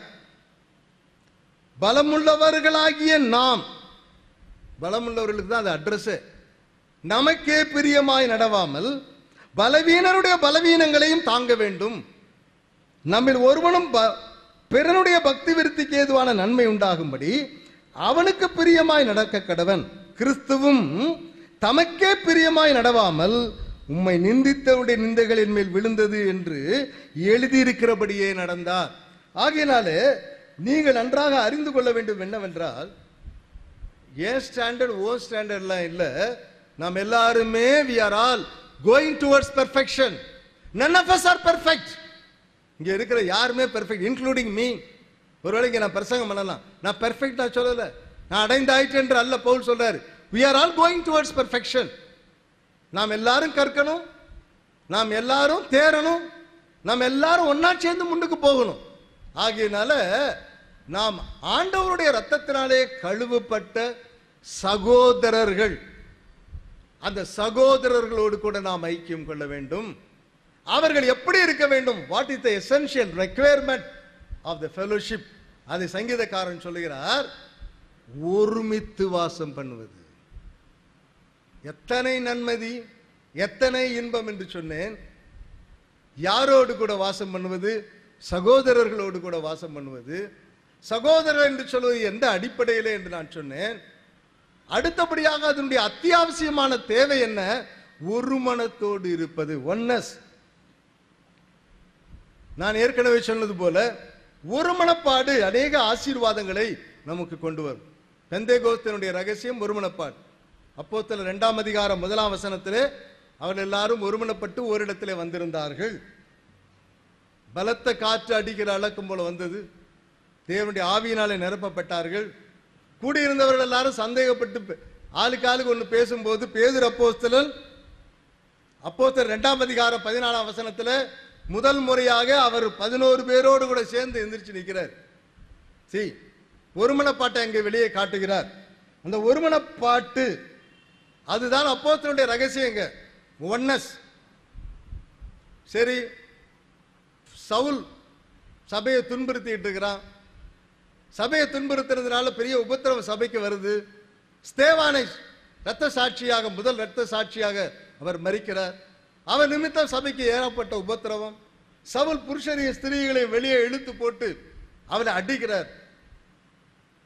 பலமுள்ளவர்களாகிய நாம், பலமுள்ளவர்களுக்கு தான் அது அட்ரஸ். நமக்கே பிரியமாய் நடவாமல் பலவீனருடைய பலவீனங்களையும் தாங்க வேண்டும். நம்மில் ஒருவனும் பிறனுடைய பக்தி விருத்திக்கு ஏதுவான நன்மை உண்டாகும்படி அவனுக்கு பிரியமாய் நடக்க கடவன். கிறிஸ்துவும் தமக்கே பிரியமாய் நடவாமல் உம்மை நிந்தித்தவருடைய நிந்தைகளின் மேல் விழுந்தது என்று எழுதியிருக்கிறபடியே நடந்தார். ஆகையினாலே நீங்கள் நன்றாக அறிந்து கொள்ள வேண்டும் என்னவென்றால், ஏன் ஸ்டாண்டர்ட் ஓ ஸ்டாண்டர்ட்லாம் இல்லை, நாம் எல்லாருமே we are all going towards perfection. None of us are perfect. இங்க இருக்கிற யாருமே பெர்ஃபெக்ட், இன்க்ளூடிங் மீ. ஒருவேளை இங்க நான் பிரசங்கம் பண்ணலாம், நான் பெர்ஃபெக்ட் நான் சொல்லல, நான் அடைந்தாயிற்று என்று அல்ல பவுல் சொல்றாரு. we are all going towards perfection. நாம் எல்லாரும் கற்கணும், நாம் எல்லாரும் தேரணும், நாம் எல்லாரும் ஒன்னா சேர்ந்து முன்னுக்கு போகணும். ஆகையினால நாம் ஆண்டவருடைய ரத்தத்தினாலே கழுவப்பட்ட சகோதரர்கள். அந்த சகோதரர்களோடு கூட நாம் ஐக்கியம் கொள்ள வேண்டும். அவர்கள் எப்படி இருக்க வேண்டும்? What is the essential requirement of the fellowship? அதை சங்கீதக்காரன் சொல்லுகிறார், ஒருமித்து வாசம் பண்ணுவது. எத்தனை நன்மதி, எத்தனை இன்பம் என்று சொன்னேன். யாரோடு கூட வாசம் பண்ணுவது? சகோதரர்களோடு கூட வாசம் பண்ணுவது. சகோதரர் என்று சொல்வது எந்த அடிப்படையிலே என்று நான் சொன்னேன். அடுத்தபடியாக அதனுடைய அத்தியாவசியமான தேவை என்ன? ஒரு மனத்தோடு இருப்பது, ஒன்னஸ். நான் ஏற்கனவே சொன்னது போல ஒரு மனப்பாடு அநேக ஆசீர்வாதங்களை நமக்கு கொண்டு வரும். பெந்தேகோஸ்தினுடைய ரகசியம் ஒரு மனப்பாடு. அப்போஸ்தலர் இரண்டாம் அதிகாரம் முதலாம் வசனத்திலே அவர்கள் எல்லாரும் ஒருமனப்பட்டு ஓரிடத்திலே வந்திருந்தார்கள். பலத்த காற்று அடிக்கிற அளக்கும் போல வந்தது. தேவனுடைய ஆவியினாலே நிரப்பப்பட்டார்கள். கூடியிருந்தவர்கள் எல்லாரும் சந்தேகப்பட்டு ஆளுக்கு ஆளுக்கு ஒன்று பேசும்போது பேதுரு அப்போஸ்தலன் அப்போஸ்தலர் இரண்டாம் அதிகாரம் பதினாலாம் வசனத்தில் முதல் முறையாக அவர் பதினோரு பேரோடு கூட சேர்ந்து எந்திரிச்சு நிற்கிறார். சி ஒருமனப்பாட்டை அங்கே வெளியே காட்டுகிறார். அந்த ஒருமனப்பாட்டு அதுதான் அப்போஸ்தலனுடைய ரகசியங்க, ஒன்னஸ். சரி, சவுல் சபையை துன்புறுத்திட்டு இருக்கிறான். சபையை துன்புறுத்துறதுனால பெரிய உபத்திரவம் சபைக்கு வருது. ஸ்தேவானை இரத்த சாட்சியாக, முதல் இரத்த சாட்சியாக அவர் மரிக்கிறார். அவர் நிமித்தம் சபைக்கு ஏறப்பட்ட உபத்திரவம். சவுல் புருஷரிய ஸ்திரீகளை வெளியே இழுத்து போட்டு அவனை அடிக்கிறார்.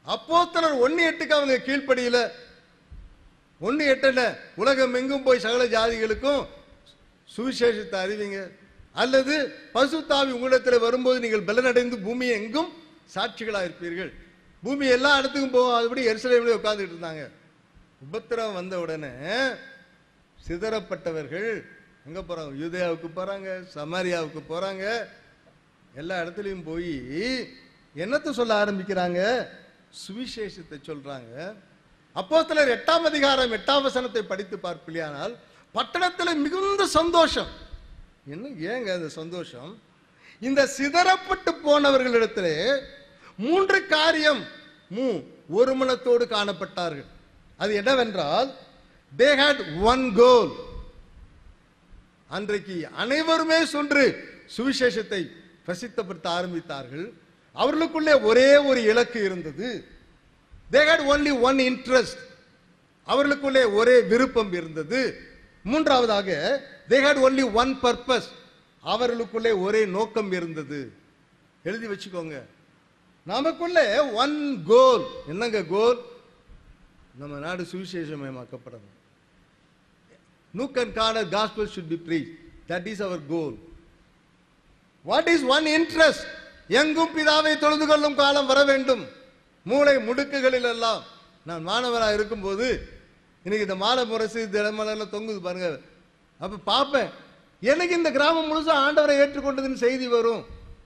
அப்போஸ்தலர் ஒன்னு எட்டுக்கு அவங்க கீழ்ப்படியில. ஒன்னு எட்டுல உலகம் எங்கும் போய் சகல ஜாதிகளுக்கும் சுவிசேஷத்தை அறிவிங்க, அல்லது பசுத்தாவி உங்களிடத்தில் வரும்போது நீங்கள் பலனடைந்து பூமி எங்கும் சாட்சிகளாக இருப்பீர்கள். பூமி எல்லா இடத்துக்கும் போகும். அதுபடி எருசலேமிலே உட்கார்ந்துட்டு இருந்தாங்க. உபத்திரவம் வந்த உடனே சிதறப்பட்டவர்கள் எங்க போறாங்க? யூதேயாவுக்கு போறாங்க, சமாரியாவுக்கு போறாங்க. எல்லா இடத்துலையும் போய் என்னத்தை சொல்ல ஆரம்பிக்கிறாங்க? சுவிசேஷத்தை சொல்றாங்க. அப்போஸ்தலர் எட்டாம் அதிகாரம் எட்டாம் வசனத்தை படித்து பார்ப்பில்லையானால் பட்டணத்தில் மிகுந்த சந்தோஷம். என்ன ஏங்க அந்த சந்தோஷம்? இந்த சிதறப்பட்டு போனவர்களிடத்திலே மூன்று காரியம் மூ ஒரு மனத்தோடு காணப்பட்டார்கள். அது என்னவென்றால், they had one goal. அன்றைக்கு அனைவருமே சென்று சுவிசேஷத்தை பிரசித்தப்படுத்த ஆரம்பித்தார்கள். அவர்களுக்குள்ளே ஒரே ஒரு இலக்கு இருந்தது. they had only one interest. அவர்களுக்குள்ளே ஒரே விருப்பம் இருந்தது. மூன்றாவதாக they had only one purpose. அவர்களுக்குள்ளே ஒரே நோக்கம் இருந்தது. எழுதி வச்சுக்கோங்க. நமக்குள்ளே ஒன் கோல். என்னங்க கோல்? நம்ம நாடு சுவிசேஷமயமாக்கப்படணும். Nook and corner gospel should be preached. That is our goal. What is one interest? எங்கும் பிதாவை தொழுது கொள்ளும் காலம் வர வேண்டும். மூளை முடுக்குகளில் எல்லாம் நான் மாணவராக இருக்கும்போது இன்னைக்கு இந்த மாலை முரசு தினமலர்ல தொங்குது பாருங்க. அப்ப பார்ப்பேன், எனக்கு இந்த கிராமம் முழுசா ஆண்டவரை ஏற்றுக்கொண்டதுன்னு செய்தி வரும்.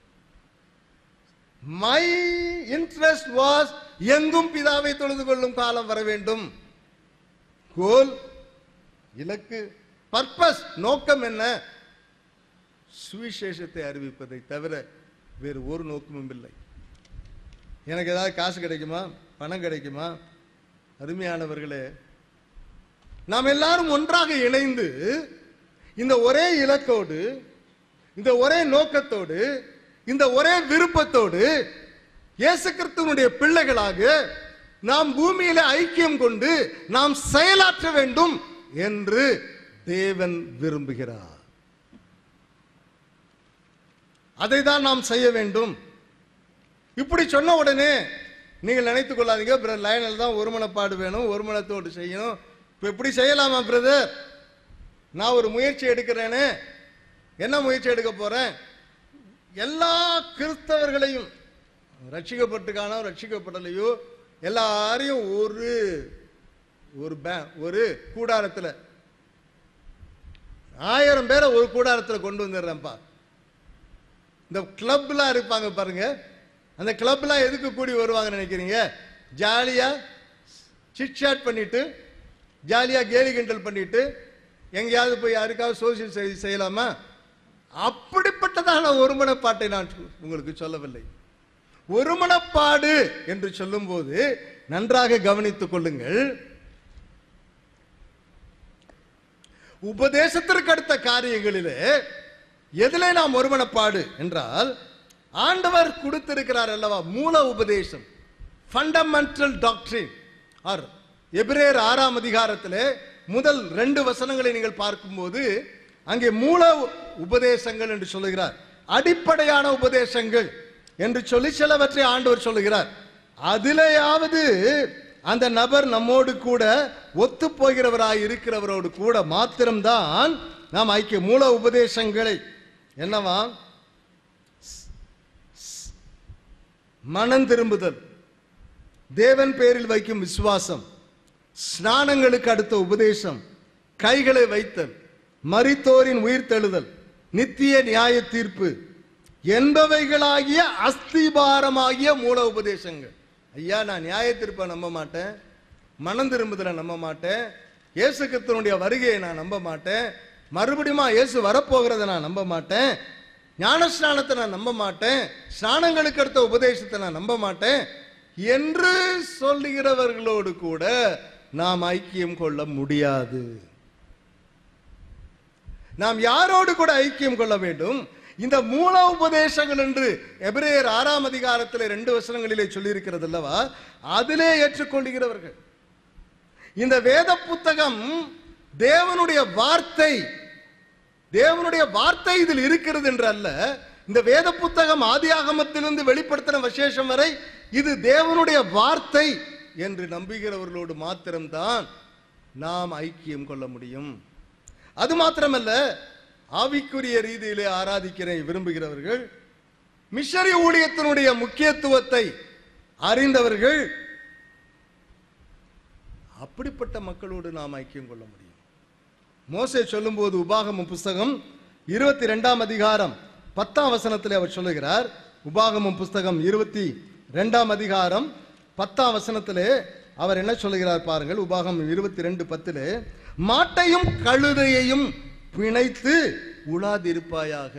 மை இன்ட்ரெஸ்ட் வாஸ் எங்கும் பிதாவை தொழுது கொள்ளும் காலம் வர வேண்டும். கோல், இலக்கு, பர்பஸ், நோக்கம் என்ன? சுவிசேஷத்தை அறிவிப்பதை தவிர வேறு ஒரு நோக்கமும் இல்லை. எனக்கு ஏதாவது காசு கிடைக்குமா, பணம் கிடைக்குமா? அருமையானவர்களே, நாம் எல்லாரும் ஒன்றாக இணைந்து இந்த ஒரே இலக்கோடு, இந்த ஒரே நோக்கத்தோடு, இந்த ஒரே விருப்பத்தோடு இயேசு கிறிஸ்துவினுடைய பிள்ளைகளாக நாம் பூமியில ஐக்கியம் கொண்டு நாம் செயலாற்ற வேண்டும் என்று தேவன் விரும்புகிறார். அதை தான் நாம் செய்ய வேண்டும். இப்படி சொன்ன உடனே நீங்கள் நினைத்துக் கொள்ளாதீங்க, பிரதர் லயனல் தான் ஒருமனப்பாடு வேணும், ஒருமனத்தோடு செய்யணும். இப்ப எப்படி செய்யலாமா பிரதர்? நான் ஒரு முயற்சி எடுக்கிறேனே. என்ன முயற்சி எடுக்க போறேன்? எல்லா கிறிஸ்தவர்களையும், ரட்சிக்கப்பட்டுக்கானோ ரட்சிக்கப்படலையோ, எல்லாரையும் ஒரு ஒரு ஒரு கூடாரத்தில், ஆயிரம் பேரை ஒரு கூடாரத்தில் கொண்டு வந்துடுறேன்ப்பா. இந்த கிளப்லாம் இருப்பாங்க பாருங்க, அந்த கிளப்லாம் எதுக்கு கூடி வருவாங்க நினைக்கிறீங்க? ஜாலியா சிட்சாட் பண்ணிட்டு, ஜாலியா கேலி கிண்டல் பண்ணிட்டு, எங்கேயாவது போய் யாருக்காவது சோசியல் சர்வீஸ் செய்யலாமா? அப்படிப்பட்டதான ஒருமனப்பாட்டை நான் உங்களுக்கு சொல்லவில்லை. ஒருமனப்பாடு என்று சொல்லும் போது நன்றாக கவனித்துக் கொள்ளுங்கள். உபதேசத்திற்கு அடுத்த காரியங்களிலே எதிலே நாம் ஒருமனப்பாடு என்றால், ஆண்டவர் கொடுத்திருக்கிறார் அல்லவா மூல உபதேசம், ஃபண்டமெண்டல் டாக்ட்ரின். ஆர் எபிரேயர் ஆறாம் அதிகாரத்திலே முதல் ரெண்டு வசனங்களை நீங்கள் பார்க்கும்போது அங்கே மூல உபதேசங்கள் என்று சொல்லுகிறார். அடிப்படையான உபதேசங்கள் என்று சொல்லி சிலவற்றை ஆண்டவர் சொல்லுகிறார். அதிலேயாவது அந்த நபர் நம்மோடு கூட ஒத்து போகிறவராய் இருக்கிறவரோடு கூட மாத்திரம்தான் நாம் ஐக்கிய. மூல உபதேசங்களை என்னவா? மனம் திரும்புதல், தேவன் பேரில் வைக்கும் விசுவாசம், ஸ்நானங்களுக்கு அடுத்த உபதேசம், கைகளை வைத்தல், மரித்தோரின் உயிர்த்தெழுதல், நித்திய நியாய தீர்ப்பு என்பவைகளாகிய அஸ்திபாரமாகிய மூல உபதேசங்கள். ஐயா, நான் நியாய தீர்ப்பை நம்ப மாட்டேன், மனம் திரும்புதலை நம்ப மாட்டேன், இயேசு கிறிஸ்துவினுடைய வருகையை நான் நம்ப மாட்டேன், மறுபடியும் இயேசு வரப்போகிறத நான் நம்ப மாட்டேன், ஞானஸ்நானத்தை நான் நம்ப மாட்டேன், ஸ்நானங்களுக்கு அடுத்த உபதேசத்தை நான் நம்ப மாட்டேன் என்று சொல்லுகிறவர்களோடு கூட நாம் ஐக்கியம் கொள்ள முடியாது. நாம் யாரோடு கூட ஐக்கியம் கொள்ள வேண்டும்? இந்த மூல உபதேசங்கள் என்று எபிரேயர் ஆறாம் அதிகாரத்தில் ரெண்டு வசனங்களிலே சொல்லி இருக்கிறது அல்லவா, அதிலே ஏற்றுக்கொள்கிறவர்கள். இந்த வேத புத்தகம் தேவனுடைய வார்த்தை, தேவனுடைய வார்த்தை இதில் இருக்கிறது என்று அல்ல. இந்த வேத புத்தகம் ஆதியாகமத்திலிருந்து வெளிப்படுத்தின விசேஷம் வரை இது தேவனுடைய வார்த்தை என்று நம்புகிறவர்களோடு மாத்திரம்தான் நாம் ஐக்கியம் கொள்ள முடியும். அது மாத்திரமல்ல, ஆவிக்குரிய ரீதியிலே ஆராதிக்கிற விரும்புகிறவர்கள், மிஷனரி ஊழியத்தினுடைய முக்கியத்துவத்தை அறிந்தவர்கள், அப்படிப்பட்ட மக்களோடு நாம் ஐக்கியம் கொள்ள முடியும். மோசே சொல்லும்போது உபாகமம் புஸ்தகம் இருபத்தி இரண்டாம் அதிகாரம் பத்தாம் வசனத்தில் அவர் சொல்லுகிறார். உபாகமம் புஸ்தகம் இருபத்தி இரண்டாம் அதிகாரம் பத்தாம் வசனத்திலே அவர் என்ன சொல்லுகிறார் பாருங்கள். உபாகமம் இருபத்தி ரெண்டு பத்திலே, மாட்டையும் கழுதையையும் பிணைத்து உழாதிருப்பாயாக.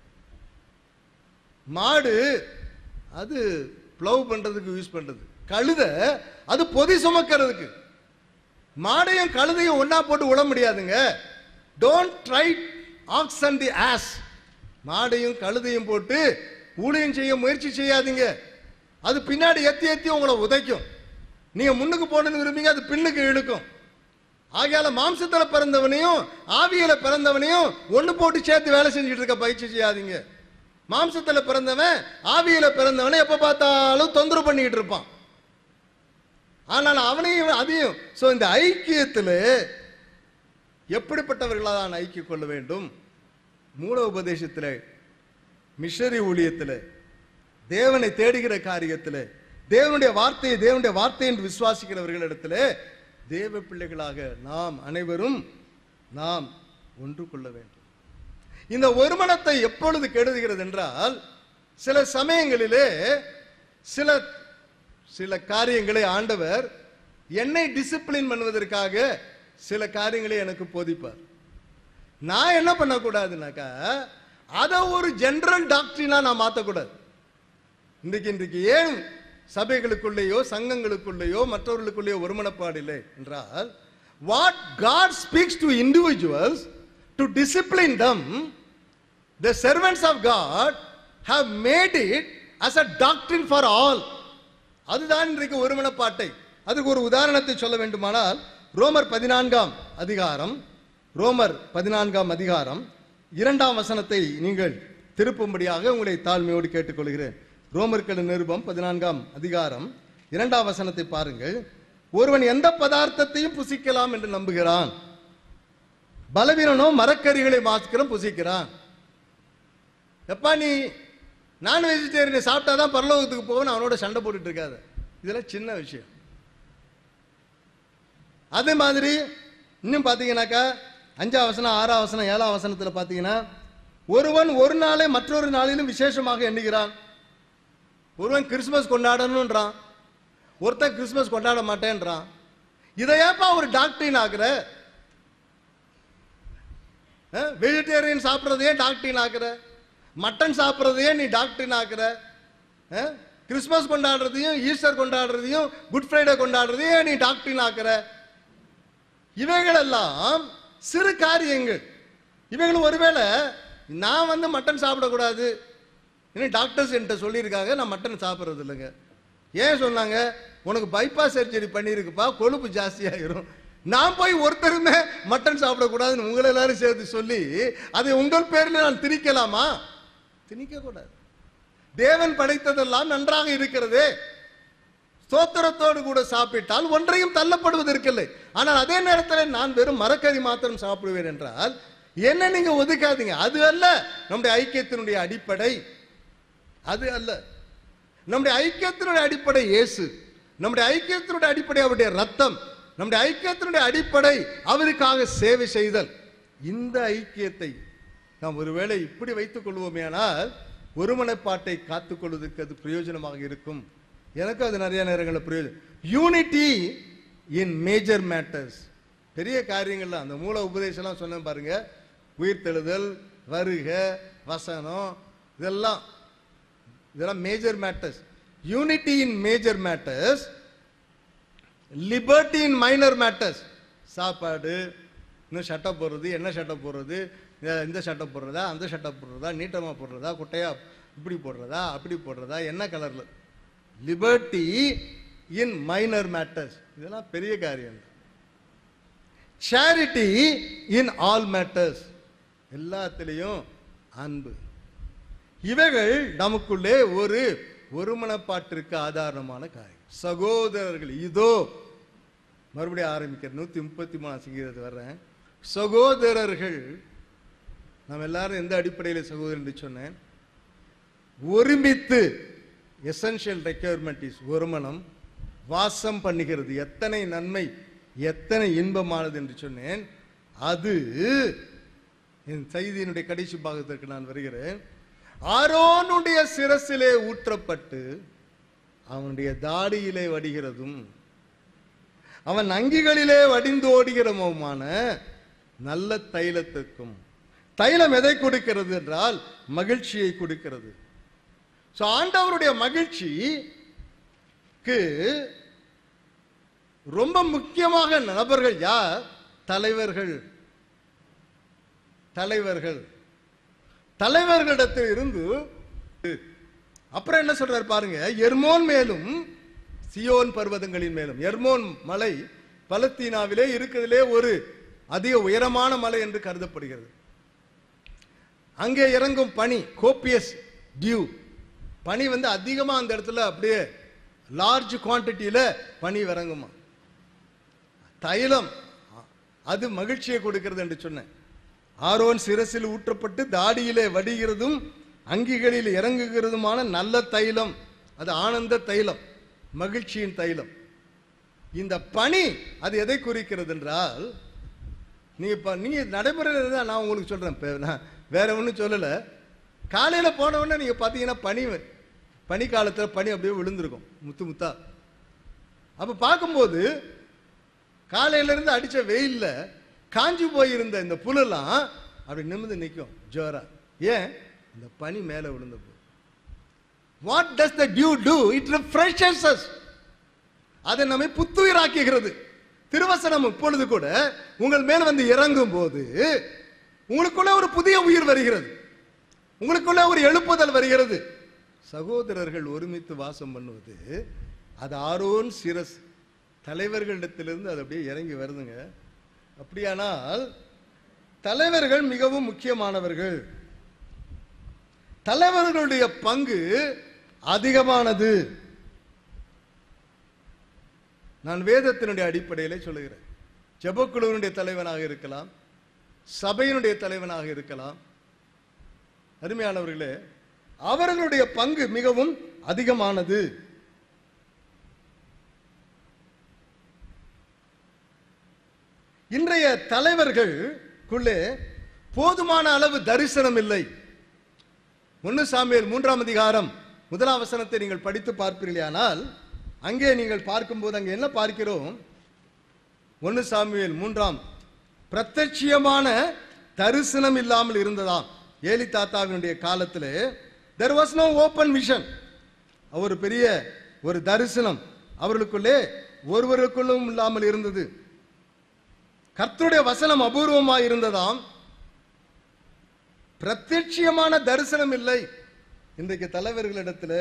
மாடு அது ப்ளவ் பண்றதுக்கு யூஸ் பண்றது, கழுதை அது பொதி சுமக்கிறதுக்கு. மாடையும் கழுதையும் ஒன்னா போட்டு உழ முடியாதுங்க. Don't try ox and the ass. மாடையும் கழுதையும் போட்டு ஊழியம் செய்ய முயற்சி செய்யாதீங்க. அது பின்னாடி எத்தி எத்தி உங்களை உதைக்கும். நீங்க முன்னுக்கு போனது விரும்பீங்க, அது பின்னுக்கு இழுக்கும். ஆகையால மாம்சத்துல பிறந்தவனையும் ஆவியில பிறந்தவனையும் ஒண்ணு போட்டு சேர்த்து வேலை செஞ்சுட்டு இருக்க பயிற்சி செய்யாதீங்க. மாம்சத்துல பிறந்தவன் ஆவியில பிறந்தவனை எப்ப பார்த்தாலும் தொந்தரவு பண்ணிட்டு இருப்பான். ஆனால் அவனையும் அதையும் சோ இந்த ஐக்கியத்தில் எப்படிப்பட்டவர்களாக தான் ஐக்கியம் கொள்ள வேண்டும்? மூல உபதேசத்தில், மிஷனரி ஊழியத்தில், தேவனை தேடுகிற காரியத்தில், தேவனுடைய வார்த்தையை தேவனுடைய வார்த்தை என்று விசுவாசிக்கிறவர்களிடத்தில் தேவ பிள்ளைகளாக நாம் அனைவரும் நாம் ஒன்று கொள்ள வேண்டும். இந்த ஒருமனத்தை எப்பொழுது கெடுகிறது என்றால், சில சமயங்களிலே சில சில காரியங்களை ஆண்டவர் என்னை டிசிப்ளின் பண்ணுவதற்காக சில காரியங்களை எனக்கு போதிப்பார். நான் என்ன பண்ணக்கூடாதுனாக்கா, அதை ஒரு ஜெனரல் டாக்டரினா நான் மாற்றக்கூடாது. இன்றைக்கு இன்றைக்கு ஏன் சபைகளுக்குள்ளேயோ சங்கங்களுக்குள்ளேயோ மற்றவர்களுக்குள்ளேயோ ஒருமனப்பாடு இல்லை என்றால், what God speaks to individuals to discipline them, the servants of God have made it as a doctrine for all. அதுதான் இன்றைக்கு ஒருமனப்பாட்டை. அதுக்கு ஒரு உதாரணத்தை சொல்ல வேண்டுமானால், ரோமர் பதினான்காம் அதிகாரம் ரோமர் பதினான்காம் அதிகாரம் இரண்டாம் வசனத்தை நீங்கள் திருப்பும்படியாக உங்களை தாழ்மையோடு கேட்டுக்கொள்கிறேன். ரோமர்கள் நிருபம் பதினான்காம் அதிகாரம் இரண்டாம் வசனத்தை பாருங்கள். ஒருவன் எந்த பதார்த்தத்தையும் புசிக்கலாம் என்று நம்புகிறான், பலவீனனோ மரக்கறிகளை மாத்திரம் புசிக்கிறான். எப்பா நீ நான் வெஜிடேரியனை சாப்பிட்டாதான் பரலோகத்துக்கு போகணும் அவனோட சண்டை போட்டுட்டு இருக்காது. இதெல்லாம் சின்ன விஷயம். அதே மாதிரி இன்னும் பார்த்தீங்கன்னாக்கா அஞ்சாம் வசனம் ஆறாம் வசனம் ஏழாம் வசனத்தில் பார்த்தீங்கன்னா, ஒருவன் ஒரு நாளை மற்றொரு நாளிலும் விசேஷமாக எண்ணுகிறான். ஒருவன் கிறிஸ்துமஸ் கொண்டாடணும்ன்றான், ஒருத்தன் கிறிஸ்துமஸ் கொண்டாட மாட்டேன்றான். இதை ஏப்பா ஒரு டாக்டரின் ஆக்குற? வெஜிடேரியன் சாப்பிட்றதையே டாக்டரின் ஆக்குற, மட்டன் சாப்பிட்றதையே நீ டாக்டரின் ஆக்குற, கிறிஸ்துமஸ் கொண்டாடுறதையும் ஈஸ்டர் கொண்டாடுறதையும் குட் ஃப்ரைடே கொண்டாடுறதையும் நீ டாக்டரின் ஆக்குற. இவைகளெல்லாம் சிறு காரியங்கள். இவைகள் ஒருவேளை நான் வந்து மட்டன் சாப்பிடக்கூடாது இன்னும் டாக்டர்ஸ் என்கிட்ட சொல்லியிருக்காங்க, நான் மட்டன் சாப்பிட்றது இல்லைங்க. ஏன் சொன்னாங்க? உனக்கு பைபாஸ் சர்ஜரி பண்ணியிருக்குப்பா, கொழுப்பு ஜாஸ்தியாகிரும். நான் போய் ஒருத்தருமே மட்டன் சாப்பிடக்கூடாதுன்னு உங்களை எல்லாரும் சேர்த்து சொல்லி அதை உங்கள் பேரில் நான் திணிக்கலாமா? திணிக்க கூடாது. தேவன் படைத்ததெல்லாம் நன்றாக இருக்கிறதே, ஸ்தோத்திரத்தோடு கூட சாப்பிட்டால் ஒன்றையும் தள்ளப்படுவதற்கில்லை. ஆனால் அதே நேரத்தில் நான் வெறும் மரக்கறி மாத்திரம் சாப்பிடுவேன் என்றால் என்ன நீங்க ஒதுக்காதீங்க. அது அல்ல நம்முடைய ஐக்கியத்தினுடைய அடிப்படை. அது அல்ல நம்முடைய ஐக்கியத்தினுடைய அடிப்படை இயேசு. நம்முடைய ஐக்கியத்தினுடைய அடிப்படை அவருடைய ரத்தம். நம்முடைய ஐக்கியத்தினுடைய அடிப்படை அவருக்காக சேவை செய்தல். இந்த ஐக்கியத்தை நாம் ஒருவேளை இப்படி வைத்துக் கொள்வோமே ஆனால் ஒருமனப்பாட்டை காத்துக்கொள்வதற்கு அது பிரயோஜனமாக இருக்கும். எனக்கு அது நிறைய நேரங்களில் பிரயோஜனம். யூனிட்டி இன் மேஜர் மேட்டர்ஸ், பெரிய காரியங்கள்ல அந்த மூல உபதேசம்லாம் சொன்னேன் பாருங்க, உயிர்த்தெழுதல், வருக, வசனம், இதெல்லாம் இதெல்லாம் major matters. Unity in major matters, liberty in minor matters. சாப்பாடு, இன்னும் சட்டை போடுறது, என்ன சட்டை போடுறது, இந்த சட்டை போடுறதா அந்த சட்டை போடுறதா, நீட்டமாக போடுறதா குட்டையா இப்படி போடுறதா அப்படி போடுறதா, என்ன கலர்ல. லிபர்ட்டி இன் மைனர் மேட்டர்ஸ், இதெல்லாம் பெரிய காரியம். சேரிட்டி இன் ஆல் மேட்டர்ஸ், எல்லாத்திலையும் அன்பு. இவைகள் நமக்குள்ளே ஒரு ஒருமனப்பாட்டிற்கு ஆதாரமான காரியம். சகோதரர்கள், இதோ மறுபடியும் ஆரம்பிக்கிற நூத்தி முப்பத்தி மூணாம் சங்கீதத்தை வர்றேன். சகோதரர்கள், நாம் எல்லாரும் எந்த அடிப்படையில் சகோதரர் என்று சொன்னேன்? ஒருமித்து, எசென்ஷியல் ரெக்யர்மெண்ட் இஸ் ஒருமனம், வாசம் பண்ணுகிறது. எத்தனை நன்மை, எத்தனை இன்பமானது என்று சொன்னேன். அது என் செய்தியினுடைய கடைசி பாகத்திற்கு நான் வருகிறேன். ஆரோனுடைய சிரசிலே ஊற்றப்பட்டு அவனுடைய தாடியிலே வடிகிறதும் அவன் அங்கிகளிலே வடிந்து ஓடுகிறமுமான நல்ல தைலத்துக்கும். தைலம் எதை கொடுக்கிறது என்றால் மகிழ்ச்சியை கொடுக்கிறது. சோ ஆண்டவருடைய மகிழ்ச்சிக்கு ரொம்ப முக்கியமாக நபர்கள் யார்? தலைவர்கள். தலைவர்கள் தலைவர்களிடத்தில் இருந்து அப்புறம் என்ன சொல்றாரு பாருங்க. எர்மோன் மேலும் சியோன் பர்வதங்களின் மேலும். எர்மோன் மலை பலஸ்தீனாவிலே இருக்கிறதிலே ஒரு அதிக உயரமான மலை என்று கருதப்படுகிறது. அங்கே இறங்கும் பனி, கோப்பியஸ் டியூ, பனி வந்து அதிகமா அந்த இடத்துல அப்படியே லார்ஜ் குவான்டிட்டியில பனி இறங்குமா. தைலம் அது மகிழ்ச்சியை கொடுக்கிறது என்று சொன்னேன். ஆரோன் சிரசில் ஊற்றப்பட்டு தாடியிலே வடிகிறதும் அங்கிகளில் இறங்குகிறதுமான நல்ல தைலம், அது ஆனந்த தைலம், மகிழ்ச்சியின் தைலம். இந்த பனி அது எதை குறிக்கிறது என்றால், நீங்க நீங்க நடைமுறையில் தான் நான் உங்களுக்கு சொல்றேன், நான் வேற ஒன்றும் சொல்லல. காலையில போன உடனே நீங்க பாத்தீங்கன்னா பனி, பனி காலத்தில் பனி அப்படியே விழுந்திருக்கும் முத்து முத்தா. அப்ப பார்க்கும்போது காலையில இருந்து அடிச்ச வெயில்ல காஞ்சி போயிருந்த இந்த புலெல்லாம் அப்படி நிமிர்ந்து நிற்கும் ஜோரா. ஏன்? இந்த பனி மேல விழுந்த போது. What does the dew do? It refreshes us. அதை நம்மை புத்துயிராக்குகிறது. திருவசனம் இப்பொழுது கூட உங்கள் மேல் வந்து இறங்கும் போது உங்களுக்குள்ள ஒரு புதிய உயிர் வருகிறது, உங்களுக்குள்ள ஒரு எழுப்புதல் வருகிறது. சகோதரர்கள் ஒருமித்து வாசம் பண்ணுவது அது ஆரோன் சிரஸ் தலைவர்களிடத்திலிருந்து அது அப்படியே இறங்கி வருதுங்க. அப்படியானால் தலைவர்கள் மிகவும் முக்கியமானவர்கள். தலைவர்களுடைய பங்கு அதிகமானது. நான் வேதத்தினுடைய அடிப்படையிலே சொல்லுகிறேன். ஜெபக்குழுவினுடைய தலைவனாக இருக்கலாம், சபையினுடைய தலைவனாக இருக்கலாம். அருமையானவர்களே, அவர்களுடைய பங்கு மிகவும் அதிகமானது. இன்றைய தலைவர்களுக்குள்ளே போதுமான அளவு தரிசனம் இல்லை. ஒன்னு சாமுவேல் மூன்றாம் அதிகாரம் முதலாம் வசனத்தை நீங்கள் படித்து பார்ப்பீர்களானால் அங்கே நீங்கள் பார்க்கும்போது அங்கே என்ன பார்க்கிறோம்? ஒன்னு சாமுவேல் மூன்றாம், பிரத்யட்சியமான தரிசனம் இல்லாமல் இருந்ததாம். ஏலி தாத்தாவினுடைய காலத்திலே there was no open vision. ஒரு பெரிய ஒரு தரிசனம் அவர்களுக்குள்ளே ஒருவருக்குள்ளும் இல்லாமல் இருந்தது. கர்த்தருடைய வசனம் அபூர்வமாக இருந்ததாம். பிரத்யட்சியமான தரிசனம் இல்லை. இன்றைக்கு தலைவர்களிடத்தில்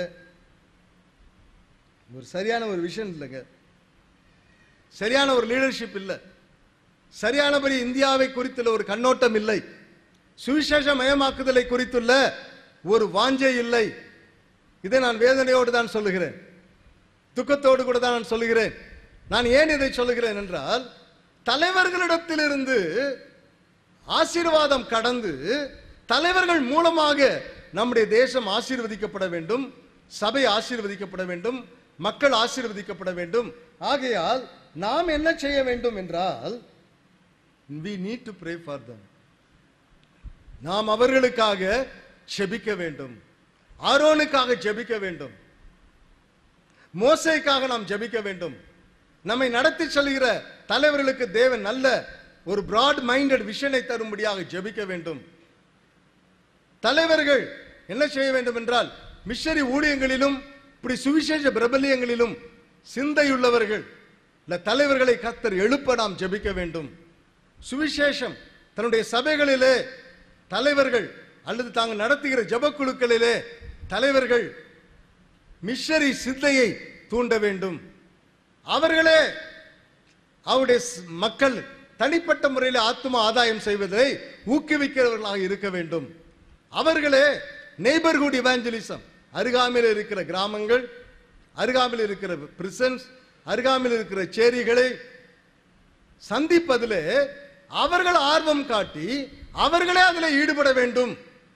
ஒரு சரியான ஒரு விஷயம் இல்லைங்க, சரியான ஒரு லீடர்ஷிப் இல்லை, சரியானபடி இந்தியாவை குறித்துள்ள ஒரு கண்ணோட்டம் இல்லை, சுவிசேஷ மயமாக்குதலை குறித்துள்ள ஒரு வாஞ்சை இல்லை. இதை நான் வேதனையோடு தான் சொல்லுகிறேன், துக்கத்தோடு கூட தான் நான் சொல்லுகிறேன். நான் ஏன் இதை சொல்லுகிறேன் என்றால், தலைவர்களிடத்திலிருந்து ஆசீர்வாதம் கடந்து தலைவர்கள் மூலமாக நம்முடைய தேசம் ஆசீர்வதிக்கப்பட வேண்டும், சபை ஆசீர்வதிக்கப்பட வேண்டும், மக்கள் ஆசீர்வதிக்கப்பட வேண்டும். ஆகையால் நாம் என்ன செய்ய வேண்டும் என்றால், we need to pray for them. நாம் அவர்களுக்காக ஜெபிக்க வேண்டும். ஆரோனுக்காக ஜெபிக்க வேண்டும், மோசேக்காக நாம் ஜெபிக்க வேண்டும். நம்மை நடத்தி செல்கிற தலைவர்களுக்கு தேவன் நல்ல ஒரு பிராட் மைண்டட் விஷனை தரும்படியாக ஜெபிக்க வேண்டும். தலைவர்கள் என்ன செய்ய வேண்டும் என்றால், மிஷனரி ஊழியங்களிலும் இப்படி சுவிசேஷ பிரபல்யங்களிலும் சிந்தையுள்ளவர்கள் தலைவர்களை கர்த்தர் எழுப்ப நாம் ஜெபிக்க வேண்டும். சுவிசேஷம் தன்னுடைய சபைகளிலே தலைவர்கள் அல்லது தாங்கள் நடத்துகிற ஜெபக்குழுக்களிலே தலைவர்கள் மிஷனரி சிந்தையை தூண்ட வேண்டும். அவர்களே அவருடைய மக்கள் தனிப்பட்ட முறையில் ஆத்ம ஆதாயம் செய்வதை ஊக்குவிக்கிறவர்களாக இருக்க வேண்டும். அவர்களே நெய்பர்ஹுட் இவாஞ்சலிசம், அருகாமையில் இருக்கிற கிராமங்கள், அருகாமையில் இருக்கிற பிரிசன்ஸ், அருகாமையில் இருக்கிற சேரிகளை சந்திப்பதிலே அவர்கள் ஆர்வம் காட்டி அவர்களே அதில் ஈடுபட வேண்டும்.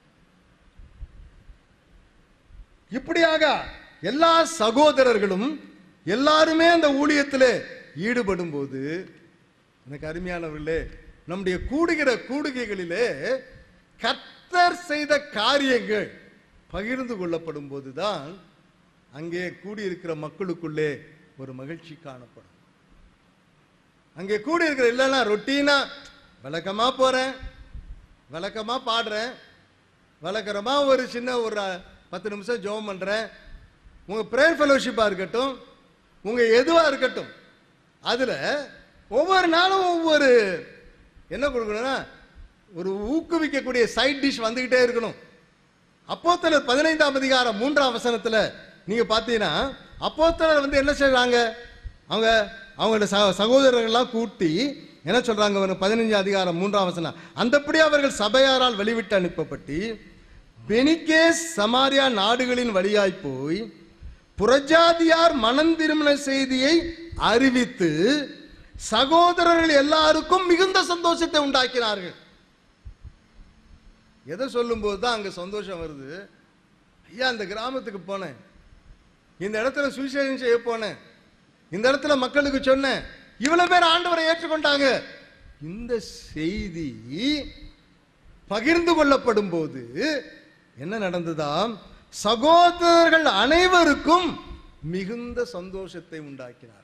இப்படியாக எல்லா சகோதரர்களும் எல்லாருமே அந்த ஊழியத்திலே ஈடுபடும் போது, எனக்கு அருமையானவர்களே, நம்முடைய கூடுகிற கூடுகைகளிலே கர்த்தர் செய்த காரியங்கள் பகிர்ந்து கொள்ளப்படும் போதுதான் அங்கே கூடியிருக்கிற மக்களுக்குள்ளே ஒரு மகிழ்ச்சி காணப்படும். அங்கே கூடியிருக்கிற இல்லைன்னா ரொட்டீனா வழக்கமா போறேன், வழக்கமா பாடுறேன், வழக்கமா ஒரு சின்ன ஒரு பத்து நிமிஷம் ஜெபம் பண்றேன், உங்க பிரேயர் ஃபெலோஷிப்பா இருக்கட்டும், உங்க எதுவா இருக்கட்டும், அதுல ஒவ்வொரு நாளும் ஒவ்வொரு என்ன கொடுக்கணும்னா ஒரு ஊக்குவிக்கக்கூடிய சைட் டிஷ் வந்துகிட்டே இருக்கணும். அப்போஸ்தலர் பதினைந்தாம் அதிகாரம் மூன்றாம் வசனத்துல நீங்க பாத்தீங்கன்னா, அப்போஸ்தலர் வந்து என்ன செய்றாங்க, அவங்க அவங்களோட சகோதரர்கள்லாம் கூட்டி என்ன சொல்றாங்க, பதினைஞ்சு அதிகாரம் மூன்றாம் வசனம், அந்தப்படி அவர்கள் சபையாரால் வெளிவிட்டு அனுப்பப்பட்டு பெனிக்கே சமாரியா நாடுகளின் வழியாய் போய் புறஜாதியார் மனம் திரும்பின செய்தியை அறிவித்து சகோதரர்கள் எல்லாருக்கும் மிகுந்த சந்தோஷத்தை உண்டாக்கினார்கள். எதை சொல்லும் போதுதான் அங்க சந்தோஷம் வருது. ஐயா, இந்த கிராமத்துக்கு போனேன், இந்த இடத்துல சுவிசேஷம் செய்ய போனேன், இந்த இடத்துல மக்களுக்கு சொன்னேன், இவ்வளவு பேர் ஆண்டவரை ஏற்றுக்கொண்டாங்க. இந்த செய்தி பகிர்ந்து கொள்ளப்படும் போது என்ன நடந்ததாம், சகோதரர்கள் அனைவருக்கும் மிகுந்த சந்தோஷத்தை உண்டாக்கினார்.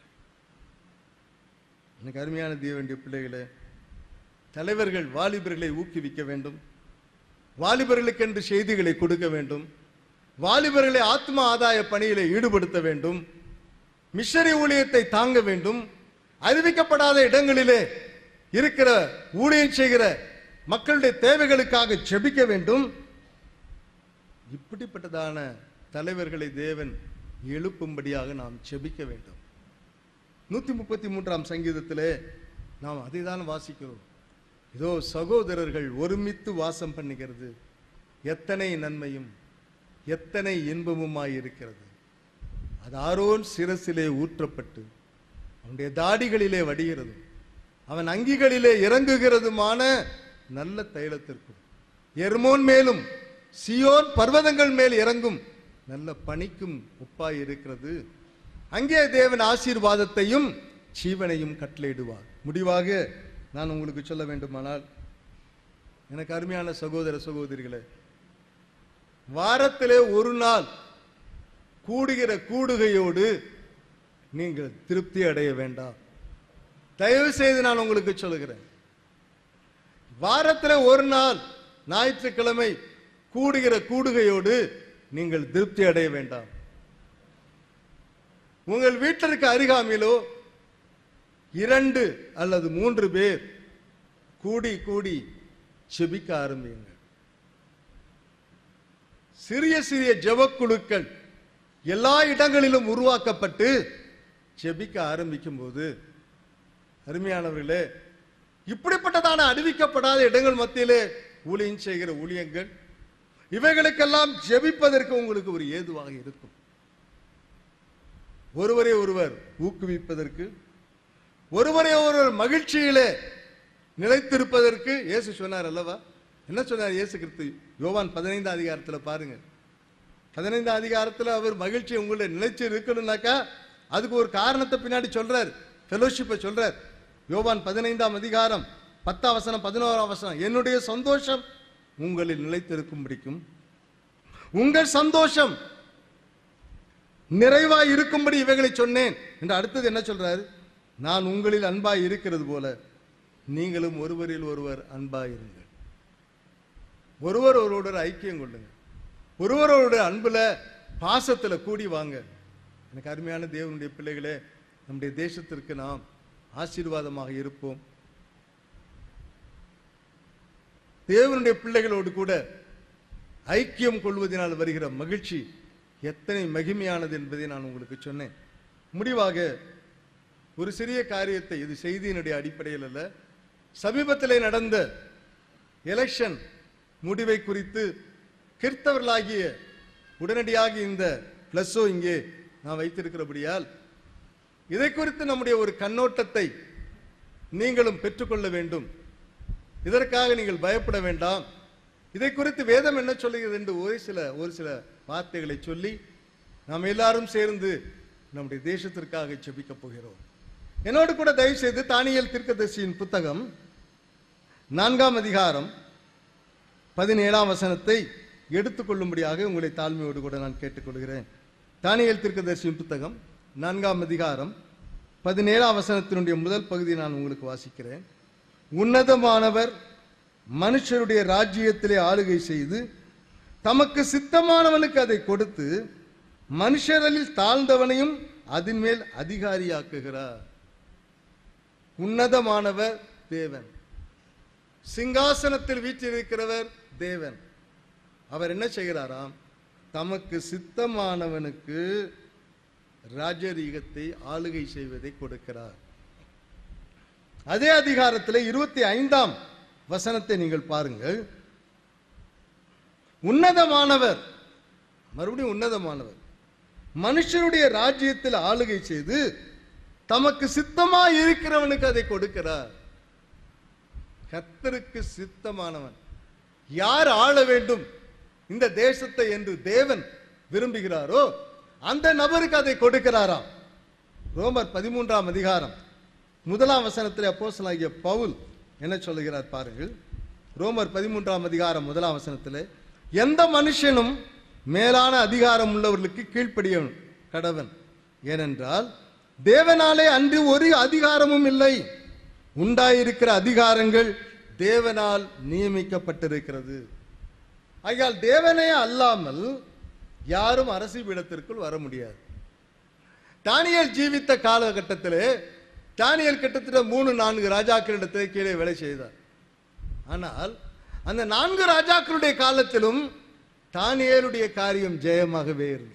எனக்கு அருமையான தேவனுடைய பிள்ளைகளே, தலைவர்கள் வாலிபர்களை ஊக்குவிக்க வேண்டும், வாலிபர்களுக்கென்று செய்திகளை கொடுக்க வேண்டும், வாலிபர்களை ஆத்ம ஆதாய பணியிலே ஈடுபடுத்த வேண்டும், மிஷனரி ஊழியத்தை தாங்க வேண்டும், அறிவிக்கப்படாத இடங்களிலே இருக்கிற ஊழியம் செய்கிற மக்களுடைய தேவைகளுக்காக ஜெபிக்க வேண்டும். இப்படிப்பட்டதான தலைவர்களை தேவன் எழுப்பும்படியாக நாம் ஜெபிக்க வேண்டும். நூத்தி முப்பத்தி மூன்றாம் சங்கீதத்திலே நாம் அதை தான் வாசிக்கிறோம். இதோ சகோதரர்கள் ஒருமித்து வாசம் பண்ணுகிறது, எத்தனை நன்மையும் எத்தனை இன்பமுமாய் இருக்கிறது. அது ஆரோன் சிரசிலே ஊற்றப்பட்டு அவனுடைய தாடிகளிலே வடிகிறது, அவன் அங்கிகளிலே இறங்குகிறதுமான நல்ல தைலத்திற்கும் எர்மோன் மேலும் சியோன் பர்வதங்கள் மேல் இறங்கும் நல்ல பனிக்கும் ஒப்பாய் இருக்கிறது. அங்கே தேவன் ஆசீர்வாதத்தையும் ஜீவனையும் கட்டளையிடுவார். முடிவாக நான் உங்களுக்கு சொல்ல வேண்டுமானால், எனக்கு அருமையான சகோதர சகோதரிகளே, வாரத்திலே ஒரு நாள் கூடுகிற கூடுகையோடு நீங்கள் திருப்தி அடைய வேண்டாம். தயவு செய்து நான் உங்களுக்கு சொல்லுகிறேன், வாரத்தில் ஒரு நாள் ஞாயிற்றுக்கிழமை கூடுகிற கூடுகையோடு நீங்கள் திருப்தி அடைய வேண்டாம். உங்கள் வீட்டிற்கு அருகாமையிலோ இரண்டு அல்லது மூன்று பேர் கூடி கூடி செபிக்க ஆரம்பியுங்கள். சிறிய சிறிய ஜெபக்குழுக்கள் எல்லா இடங்களிலும் உருவாக்கப்பட்டு செபிக்க ஆரம்பிக்கும் போது, அருமையானவர்களே, இப்படிப்பட்டதான அறிவிக்கப்படாத இடங்கள் மத்தியிலே ஊழியம் செய்கிற ஊழியங்கள், இவைகளுக்கெல்லாம் ஜெபிப்பதற்கு உங்களுக்கு ஒரு ஏதுவாக இருக்கும். ஒருவரை ஒருவர் ஊக்குவிப்பதற்கு, ஒருவரை ஒருவர் மகிழ்ச்சியிலே நிலைத்திருப்பதற்கு இயேசு சொன்னார் அல்லவா? என்ன சொன்னார் இயேசு கிறிஸ்து? யோவான் பதினைந்தாம் அதிகாரத்தில் பாருங்க. பதினைந்தாம் அதிகாரத்தில் அவர் மகிழ்ச்சி உங்களை நிலைச்சு இருக்கணும்னாக்கா அதுக்கு ஒரு காரணத்தை பின்னாடி சொல்றார், ஃபெலோஷிப்பை சொல்றார். யோவான் பதினைந்தாம் அதிகாரம் பத்தாம் வசனம் பதினோராம் வசனம், என்னுடைய சந்தோஷம் உங்களில் நிலைத்திருக்கும் பிடிக்கும், உங்கள் சந்தோஷம் நிறைவாய் இருக்கும்படி இவைகளை சொன்னேன் என்று. அடுத்தது என்ன சொல்றாரு? நான் உங்களில் அன்பாய் இருக்கிறது போல நீங்களும் ஒருவரில் ஒருவர் அன்பாய் இருங்கள். ஒருவர் ஒருவரோட ஐக்கியம் கொள்ளுங்க, ஒருவரோட அன்புல பாசத்துல கூடி வாங்க. எனக்கு அருமையான தேவனுடைய பிள்ளைகளே, நம்முடைய தேசத்திற்கு நாம் ஆசீர்வாதமாக இருப்போம். தேவனுடைய பிள்ளைகளோடு கூட ஐக்கியம் கொள்வதனால் வருகிற மகிழ்ச்சி எத்தனை மகிமையானது என்பதை நான் உங்களுக்கு சொன்னேன். முடிவாக ஒரு சிறிய காரியத்தை, இது செய்தியினுடைய அடிப்படையில் அல்ல, சமீபத்திலே நடந்த எலெக்ஷன் முடிவை குறித்து கிறிஸ்தவர்களாகிய உடனடியாக இந்த பிளஸோ இங்கே நான் வைத்திருக்கிறபடியால் இதை குறித்து நம்முடைய ஒரு கண்ணோட்டத்தை நீங்களும் பெற்றுக்கொள்ள வேண்டும். இதற்காக நீங்கள் பயப்பட வேண்டாம். இதை குறித்து வேதம் என்ன சொல்லுகிறது என்று ஒரு சில ஒரு சில வார்த்தைகளை சொல்லி நாம் எல்லாரும் சேர்ந்து நம்முடைய தேசத்திற்காக ஜெபிக்க போகிறோம். என்னோடு கூட தயவு செய்து தானியேல் தீர்க்கதரிசியின் புத்தகம் நான்காம் அதிகாரம் பதினேழாம் வசனத்தை எடுத்துக்கொள்ளும்படியாக உங்களை தாழ்மையோடு கூட நான் கேட்டுக்கொள்கிறேன். தானியேல் தீர்க்கதரிசியின் புத்தகம் நான்காம் அதிகாரம் பதினேழாம் வசனத்தினுடைய முதல் பகுதியை நான் உங்களுக்கு வாசிக்கிறேன். உன்னதமானவர் மனுஷருடைய ராஜ்யத்திலே ஆளுகை செய்து தமக்கு சித்தமானவனுக்கு அதை கொடுத்து மனுஷரில் தாழ்ந்தவனையும் அதன் மேல் அதிகாரியாக்குகிறார். உன்னதமானவர் தேவன், சிங்காசனத்தில் வீற்றிருக்கிறவர் தேவன். அவர் என்ன செய்கிறாராம்? தமக்கு சித்தமானவனுக்கு ராஜரீகத்தை ஆளுகை செய்வதை கொடுக்கிறார். அதே அதிகாரத்தில் இருபத்தி ஐந்தாம் வசனத்தை நீங்கள் பாருங்கள். உன்னதமானவர், மறுபடியும் உன்னதமானவர் மனுஷருடைய ராஜ்யத்தில் ஆளுகை செய்து தமக்கு சித்தமா இருக்கிறவனுக்கு அதை கொடுக்கிறார். கர்த்தருக்கு சித்தமானவன் யார் ஆள வேண்டும் இந்த தேசத்தை என்று தேவன் விரும்புகிறாரோ அந்த நபருக்கு அதை கொடுக்கிறாராம். ரோமர் பதிமூன்றாம் அதிகாரம் முதலாம் வசனத்தில் அப்போஸ்தலனாகிய பவுல் என்ன சொல்லுகிறார் பாருங்கள். ரோமர் பதிமூன்றாம் அதிகாரம் முதலாம் வசனத்தில், எந்த மனுஷனும் மேலான அதிகாரம் உள்ளவர்களுக்கு கீழ்ப்படிய கடவன், ஏனென்றால் தேவனாலே அன்று ஒரு அதிகாரமும் இல்லை, உண்டாயிருக்கிற அதிகாரங்கள் தேவனால் நியமிக்கப்பட்டிருக்கிறது. ஆகையால் தேவனே அல்லாமல் யாரும் அரசு பீடத்திற்குள் வர முடியாது. தானியேல் ஜீவித்த காலகட்டத்திலே தானியேல் கிட்டத்தட்ட மூணு நான்கு ராஜாக்களிடத்திலே கீழே வேலை செய்தார். ஆனால் அந்த நான்கு ராஜாக்களுடைய காலத்திலும் தானியேலுடைய காரியம் ஜெயமாகவே இருந்தது.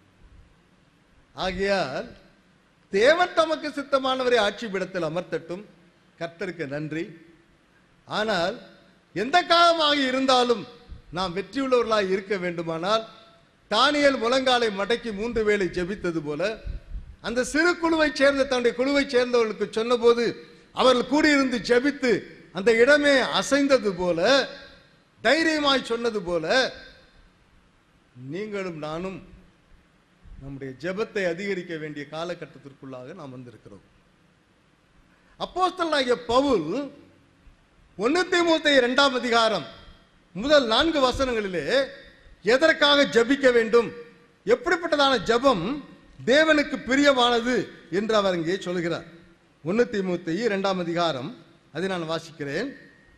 ஆகையால் தேவன் தமக்கு சித்தமானவரை ஆட்சி பீடத்தில் அமர்த்தட்டும், கர்த்தருக்கு நன்றி. ஆனால் எந்த காலமாக இருந்தாலும் நாம் வெற்றியுள்ளவர்களாக இருக்க வேண்டுமானால் தானியேல் முழங்காலை மடக்கி மூன்று வேளை ஜெபித்தது போல அந்த சிறு குழுவை சேர்ந்த தன்னுடைய குழுவை சேர்ந்தவர்களுக்கு சொன்ன போது அவர்கள் கூடியிருந்து ஜெபித்து அந்த இடமே அசைந்தது போல, தைரியமாய் சொன்னது போல, நீங்களும் நானும் நம்முடைய ஜெபத்தை அதிகரிக்க வேண்டிய காலகட்டத்திற்குள்ளாக நாம் வந்திருக்கிறோம். அப்போஸ்தலனாகிய பவுல் ஒன்னு தீமோத்தேயு இரண்டாம் அதிகாரம் முதல் நான்கு வசனங்களிலே எதற்காக ஜெபிக்க வேண்டும், எப்படிப்பட்டதான ஜெபம் தேவனுக்கு பிரியமானது என்று அவர் இங்கே சொல்கிறார். ஒன்னு தீமோத்தேயு இரண்டாம் அதிகாரம், அதை நான் வாசிக்கிறேன்.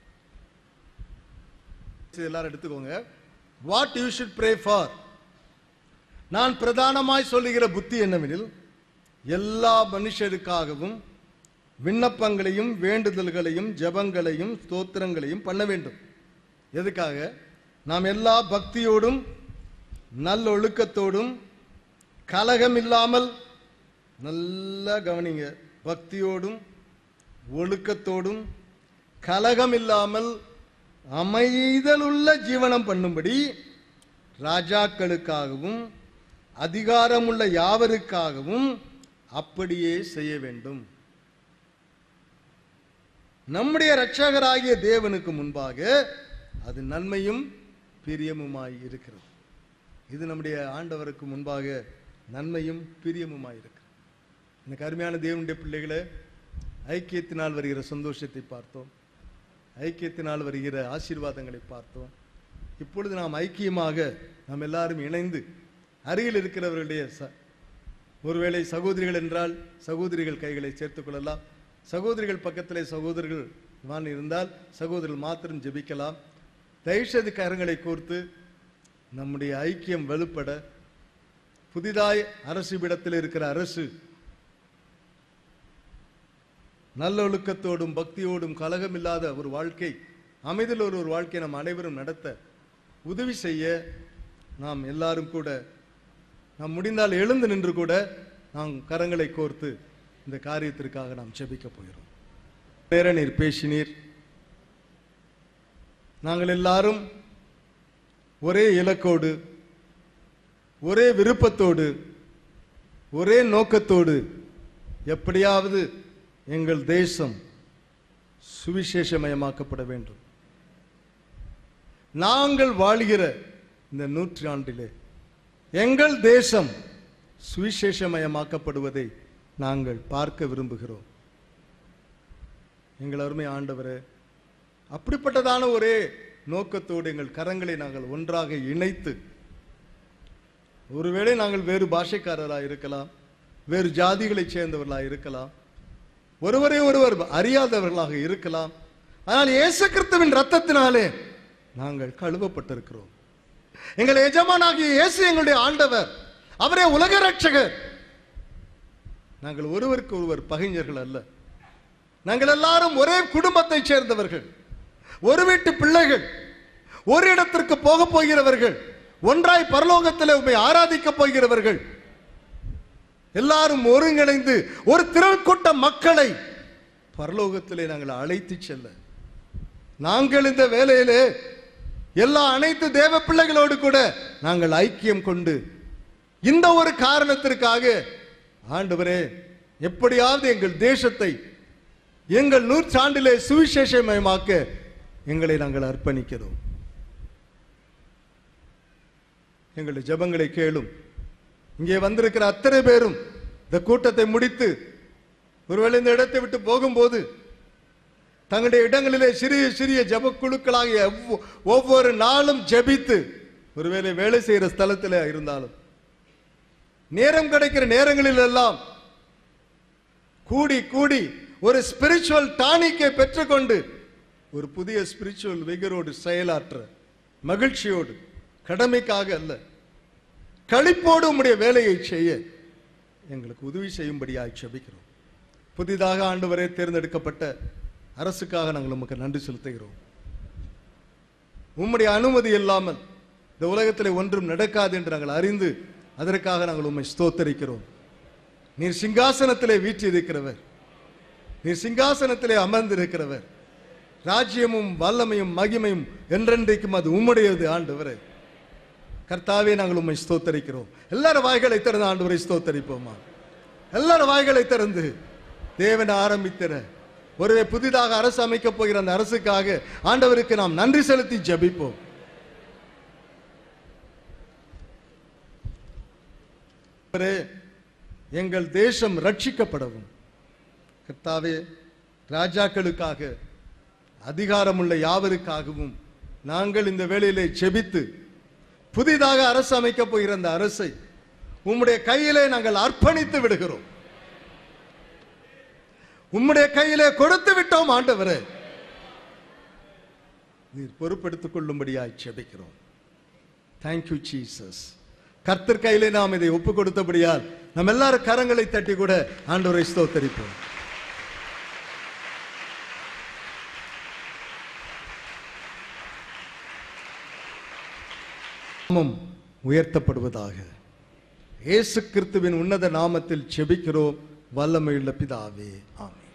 எல்லாரும் எடுத்துக்கோங்க. What you should pray for. நான் பிரதானமாய் சொல்லுகிற புத்தி என்னவெனில், எல்லா மனுஷருக்காகவும் விண்ணப்பங்களையும் வேண்டுதல்களையும் ஜெபங்களையும் ஸ்தோத்திரங்களையும் பண்ண வேண்டும். எதுக்காக? நாம் எல்லா பக்தியோடும் நல்லொழுக்கத்தோடும் கலகம் இல்லாமல், நல்லா கவனிங்க, பக்தியோடும் ஒழுக்கத்தோடும் கலகம் இல்லாமல் அமைதலுள்ள ஜீவனம் பண்ணும்படி ராஜாக்களுக்காகவும் அதிகாரமுள்ள யாவருக்காகவும் அப்படியே செய்ய வேண்டும். நம்முடைய இரட்சகராகிய தேவனுக்கு முன்பாக அது நன்மையும் பிரியமுமாய் இருக்கிறது. இது நம்முடைய ஆண்டவருக்கு முன்பாக நன்மையும் பிரியமுமாய் இருக்கிறது. எனக்கு அருமையான தேவனுடைய பிள்ளைகளை, ஐக்கியத்தினால் வருகிற சந்தோஷத்தை பார்த்தோம், ஐக்கியத்தினால் வருகிற ஆசீர்வாதங்களை பார்த்தோம். இப்பொழுது நாம் ஐக்கியமாக நாம் எல்லாரும் இணைந்து அருகில் இருக்கிறவர்களுடைய ஒருவேளை சகோதரிகள் என்றால் சகோதரிகள் கைகளை சேர்த்துக் கொள்ளலாம். சகோதரிகள் பக்கத்திலே சகோதரர்கள் வான் இருந்தால் சகோதரர்கள் மாத்திரம் ஜெபிக்கலாம். தயவுசெய்து கரங்களை கோர்த்து நம்முடைய ஐக்கியம் வலுப்பட, புதிதாய் அரசு பீடத்தில் இருக்கிற அரசு நல்லொழுக்கத்தோடும் பக்தியோடும் கலகமில்லாத ஒரு வாழ்க்கை, அமைதியில் ஒரு ஒரு வாழ்க்கை நம் அனைவரும் நடத்த உதவி செய்ய நாம் எல்லாரும் கூட, நாம் முடிந்தால் எழுந்து நின்று கூட நாம் கரங்களை கோர்த்து இந்த காரியத்திற்காக நாம் ஜெபிக்க போகிறோம். நேர நீர் பேசினீர், நாங்கள் எல்லாரும் ஒரே இலக்கோடு ஒரே விருப்பத்தோடு ஒரே நோக்கத்தோடு எப்படியாவது எங்கள் தேசம் சுவிசேஷமயமாக்கப்பட வேண்டும். நாங்கள் வாழ்கிற இந்த நூற்றாண்டிலே எங்கள் தேசம் சுவிசேஷமயமாக்கப்படுவதை நாங்கள் பார்க்க விரும்புகிறோம். எங்கள் அருமை ஆண்டவரே, அப்படிப்பட்டதான ஒரே நோக்கத்தோடு எங்கள் கரங்களை நாங்கள் ஒன்றாக இணைத்து, ஒருவேளை நாங்கள் வேறு பாஷைக்காரராக இருக்கலாம், வேறு ஜாதிகளைச் சேர்ந்தவர்களாக இருக்கலாம், ஒருவரை ஒருவர் அறியாதவர்களாக இருக்கலாம், ஆனால் இயேசு கிறிஸ்துவின் இரத்தத்தினாலே நாங்கள் கழுவப்பட்டிருக்கிறோம். எங்கள் எஜமானாகிய இயேசு எங்களுடைய ஆண்டவர், அவரே உலக ரட்சகர். நாங்கள் ஒருவருக்கு ஒருவர் பகைஞர்கள் அல்ல. நாங்கள் எல்லாரும் ஒரே குடும்பத்தைச் சேர்ந்தவர்கள், ஒரு வீட்டு பிள்ளைகள், ஒரு இடத்திற்கு போக போகிறவர்கள், ஒன்றாய் பரலோகத்தில் உம்மை ஆராதிக்க போகிறவர்கள். எல்லாரும் ஒருங்கிணைந்து ஒரு திரள் கூட்ட மக்களை பரலோகத்திலே நாங்கள் அழைத்து செல்ல, நாங்கள் இந்த வேலையிலே எல்லா அனைத்து தேவ பிள்ளைகளோடு கூட நாங்கள் ஐக்கியம் கொண்டு இந்த ஒரு காரணத்திற்காக ஆண்டவரே, எப்படியாவது எங்கள் தேசத்தை எங்கள் நூற்றாண்டிலே சுவிசேஷமயமாக்க எங்களை நாங்கள் அர்ப்பணிக்கிறோம். எங்களுடைய ஜெபங்களை கேளும். இங்கே வந்திருக்கிற அத்தனை பேரும் இந்த கூட்டத்தை முடித்து ஒருவேளை இந்த இடத்தை விட்டு போகும்போது தங்களுடைய இடங்களிலே சிறிய சிறிய ஜெப குழுக்களாக ஒவ்வொரு நாளும் ஜெபித்து, ஒருவேளை வேலை செய்கிற ஸ்தலத்தில் இருந்தாலும் நேரம் கிடைக்கிற நேரங்களில் எல்லாம் கூடி கூடி ஒரு ஸ்பிரிச்சுவல் டானிக்கை பெற்றுக்கொண்டு ஒரு புதிய ஸ்பிரிச்சுவல் விகரோடு செயலாற்ற மகிழ்ச்சியோடு, கடமைக்காக அல்ல, களிப்போடு உம்முடைய வேலையை செய்ய எங்களுக்கு உதவி செய்யும்படியாக ஜெபிக்கிறோம். புதிதாக ஆண்டவரே தேர்ந்தெடுக்கப்பட்ட அரசுக்காக நாங்கள் உமக்கு நன்றி செலுத்துகிறோம். உம்முடைய அனுமதி இல்லாமல் இந்த உலகத்தில் ஒன்றும் நடக்காது என்று நாங்கள் அறிந்து அதற்காக நாங்கள் உம்மை ஸ்தோத்தரிக்கிறோம். நீர் சிங்காசனத்திலே வீற்றிருக்கிறவர், நீர் சிங்காசனத்திலே அமர்ந்திருக்கிறவர். ராஜ்யமும் வல்லமையும் மகிமையும் என்றென்றைக்கும் அது உம்முடையது ஆண்டவரே. கர்த்தாவே, நாங்கள் உம்மை ஸ்தோத்தரிக்கிறோம். எல்லாரும் வாய்களை திறந்து ஆண்டவரை ஸ்தோத்தரிப்போமா? எல்லாரும் வாய்களை திறந்து தேவனை ஆரம்பித்திர ஒருவே புதிதாக அரசு அமைக்க போகிற அந்த அரசுக்காக ஆண்டவருக்கு நாம் நன்றி செலுத்தி ஜெபிப்போம். எங்கள் தேசம் ரட்சிக்கப்படவும், கர்த்தாவே, ராஜாக்களுக்காக, அதிகாரமுள்ள யாவருக்காகவும் நாங்கள் இந்த வேளையிலே ஜெபித்து புதிதாக அரசு அமைக்க போகிற அந்த அரசை உம்முடைய கையிலே நாங்கள் அர்ப்பணித்து விடுகிறோம். உம்முடைய கையிலே கொடுத்து விட்டோம் ஆண்டவரே. நீர் பொறுப்பெடுத்துக் கொள்ளும்படியாய் ஜெபிக்கிறோம். Thank you Jesus. கர்த்தர் கையிலே நாம் இதை ஒப்பு கொடுத்தபடியால் நம்ம எல்லாரும் கரங்களை தட்டி கூட ஆண்டவரை ஸ்தோத்தரிப்போம். நாமம் உயர்த்தப்படுவதாக. இயேசு கிறிஸ்துவின் உன்னத நாமத்தில் ஜெபிக்கிறோம் வல்லமையுள்ள பிதாவே, ஆமென்.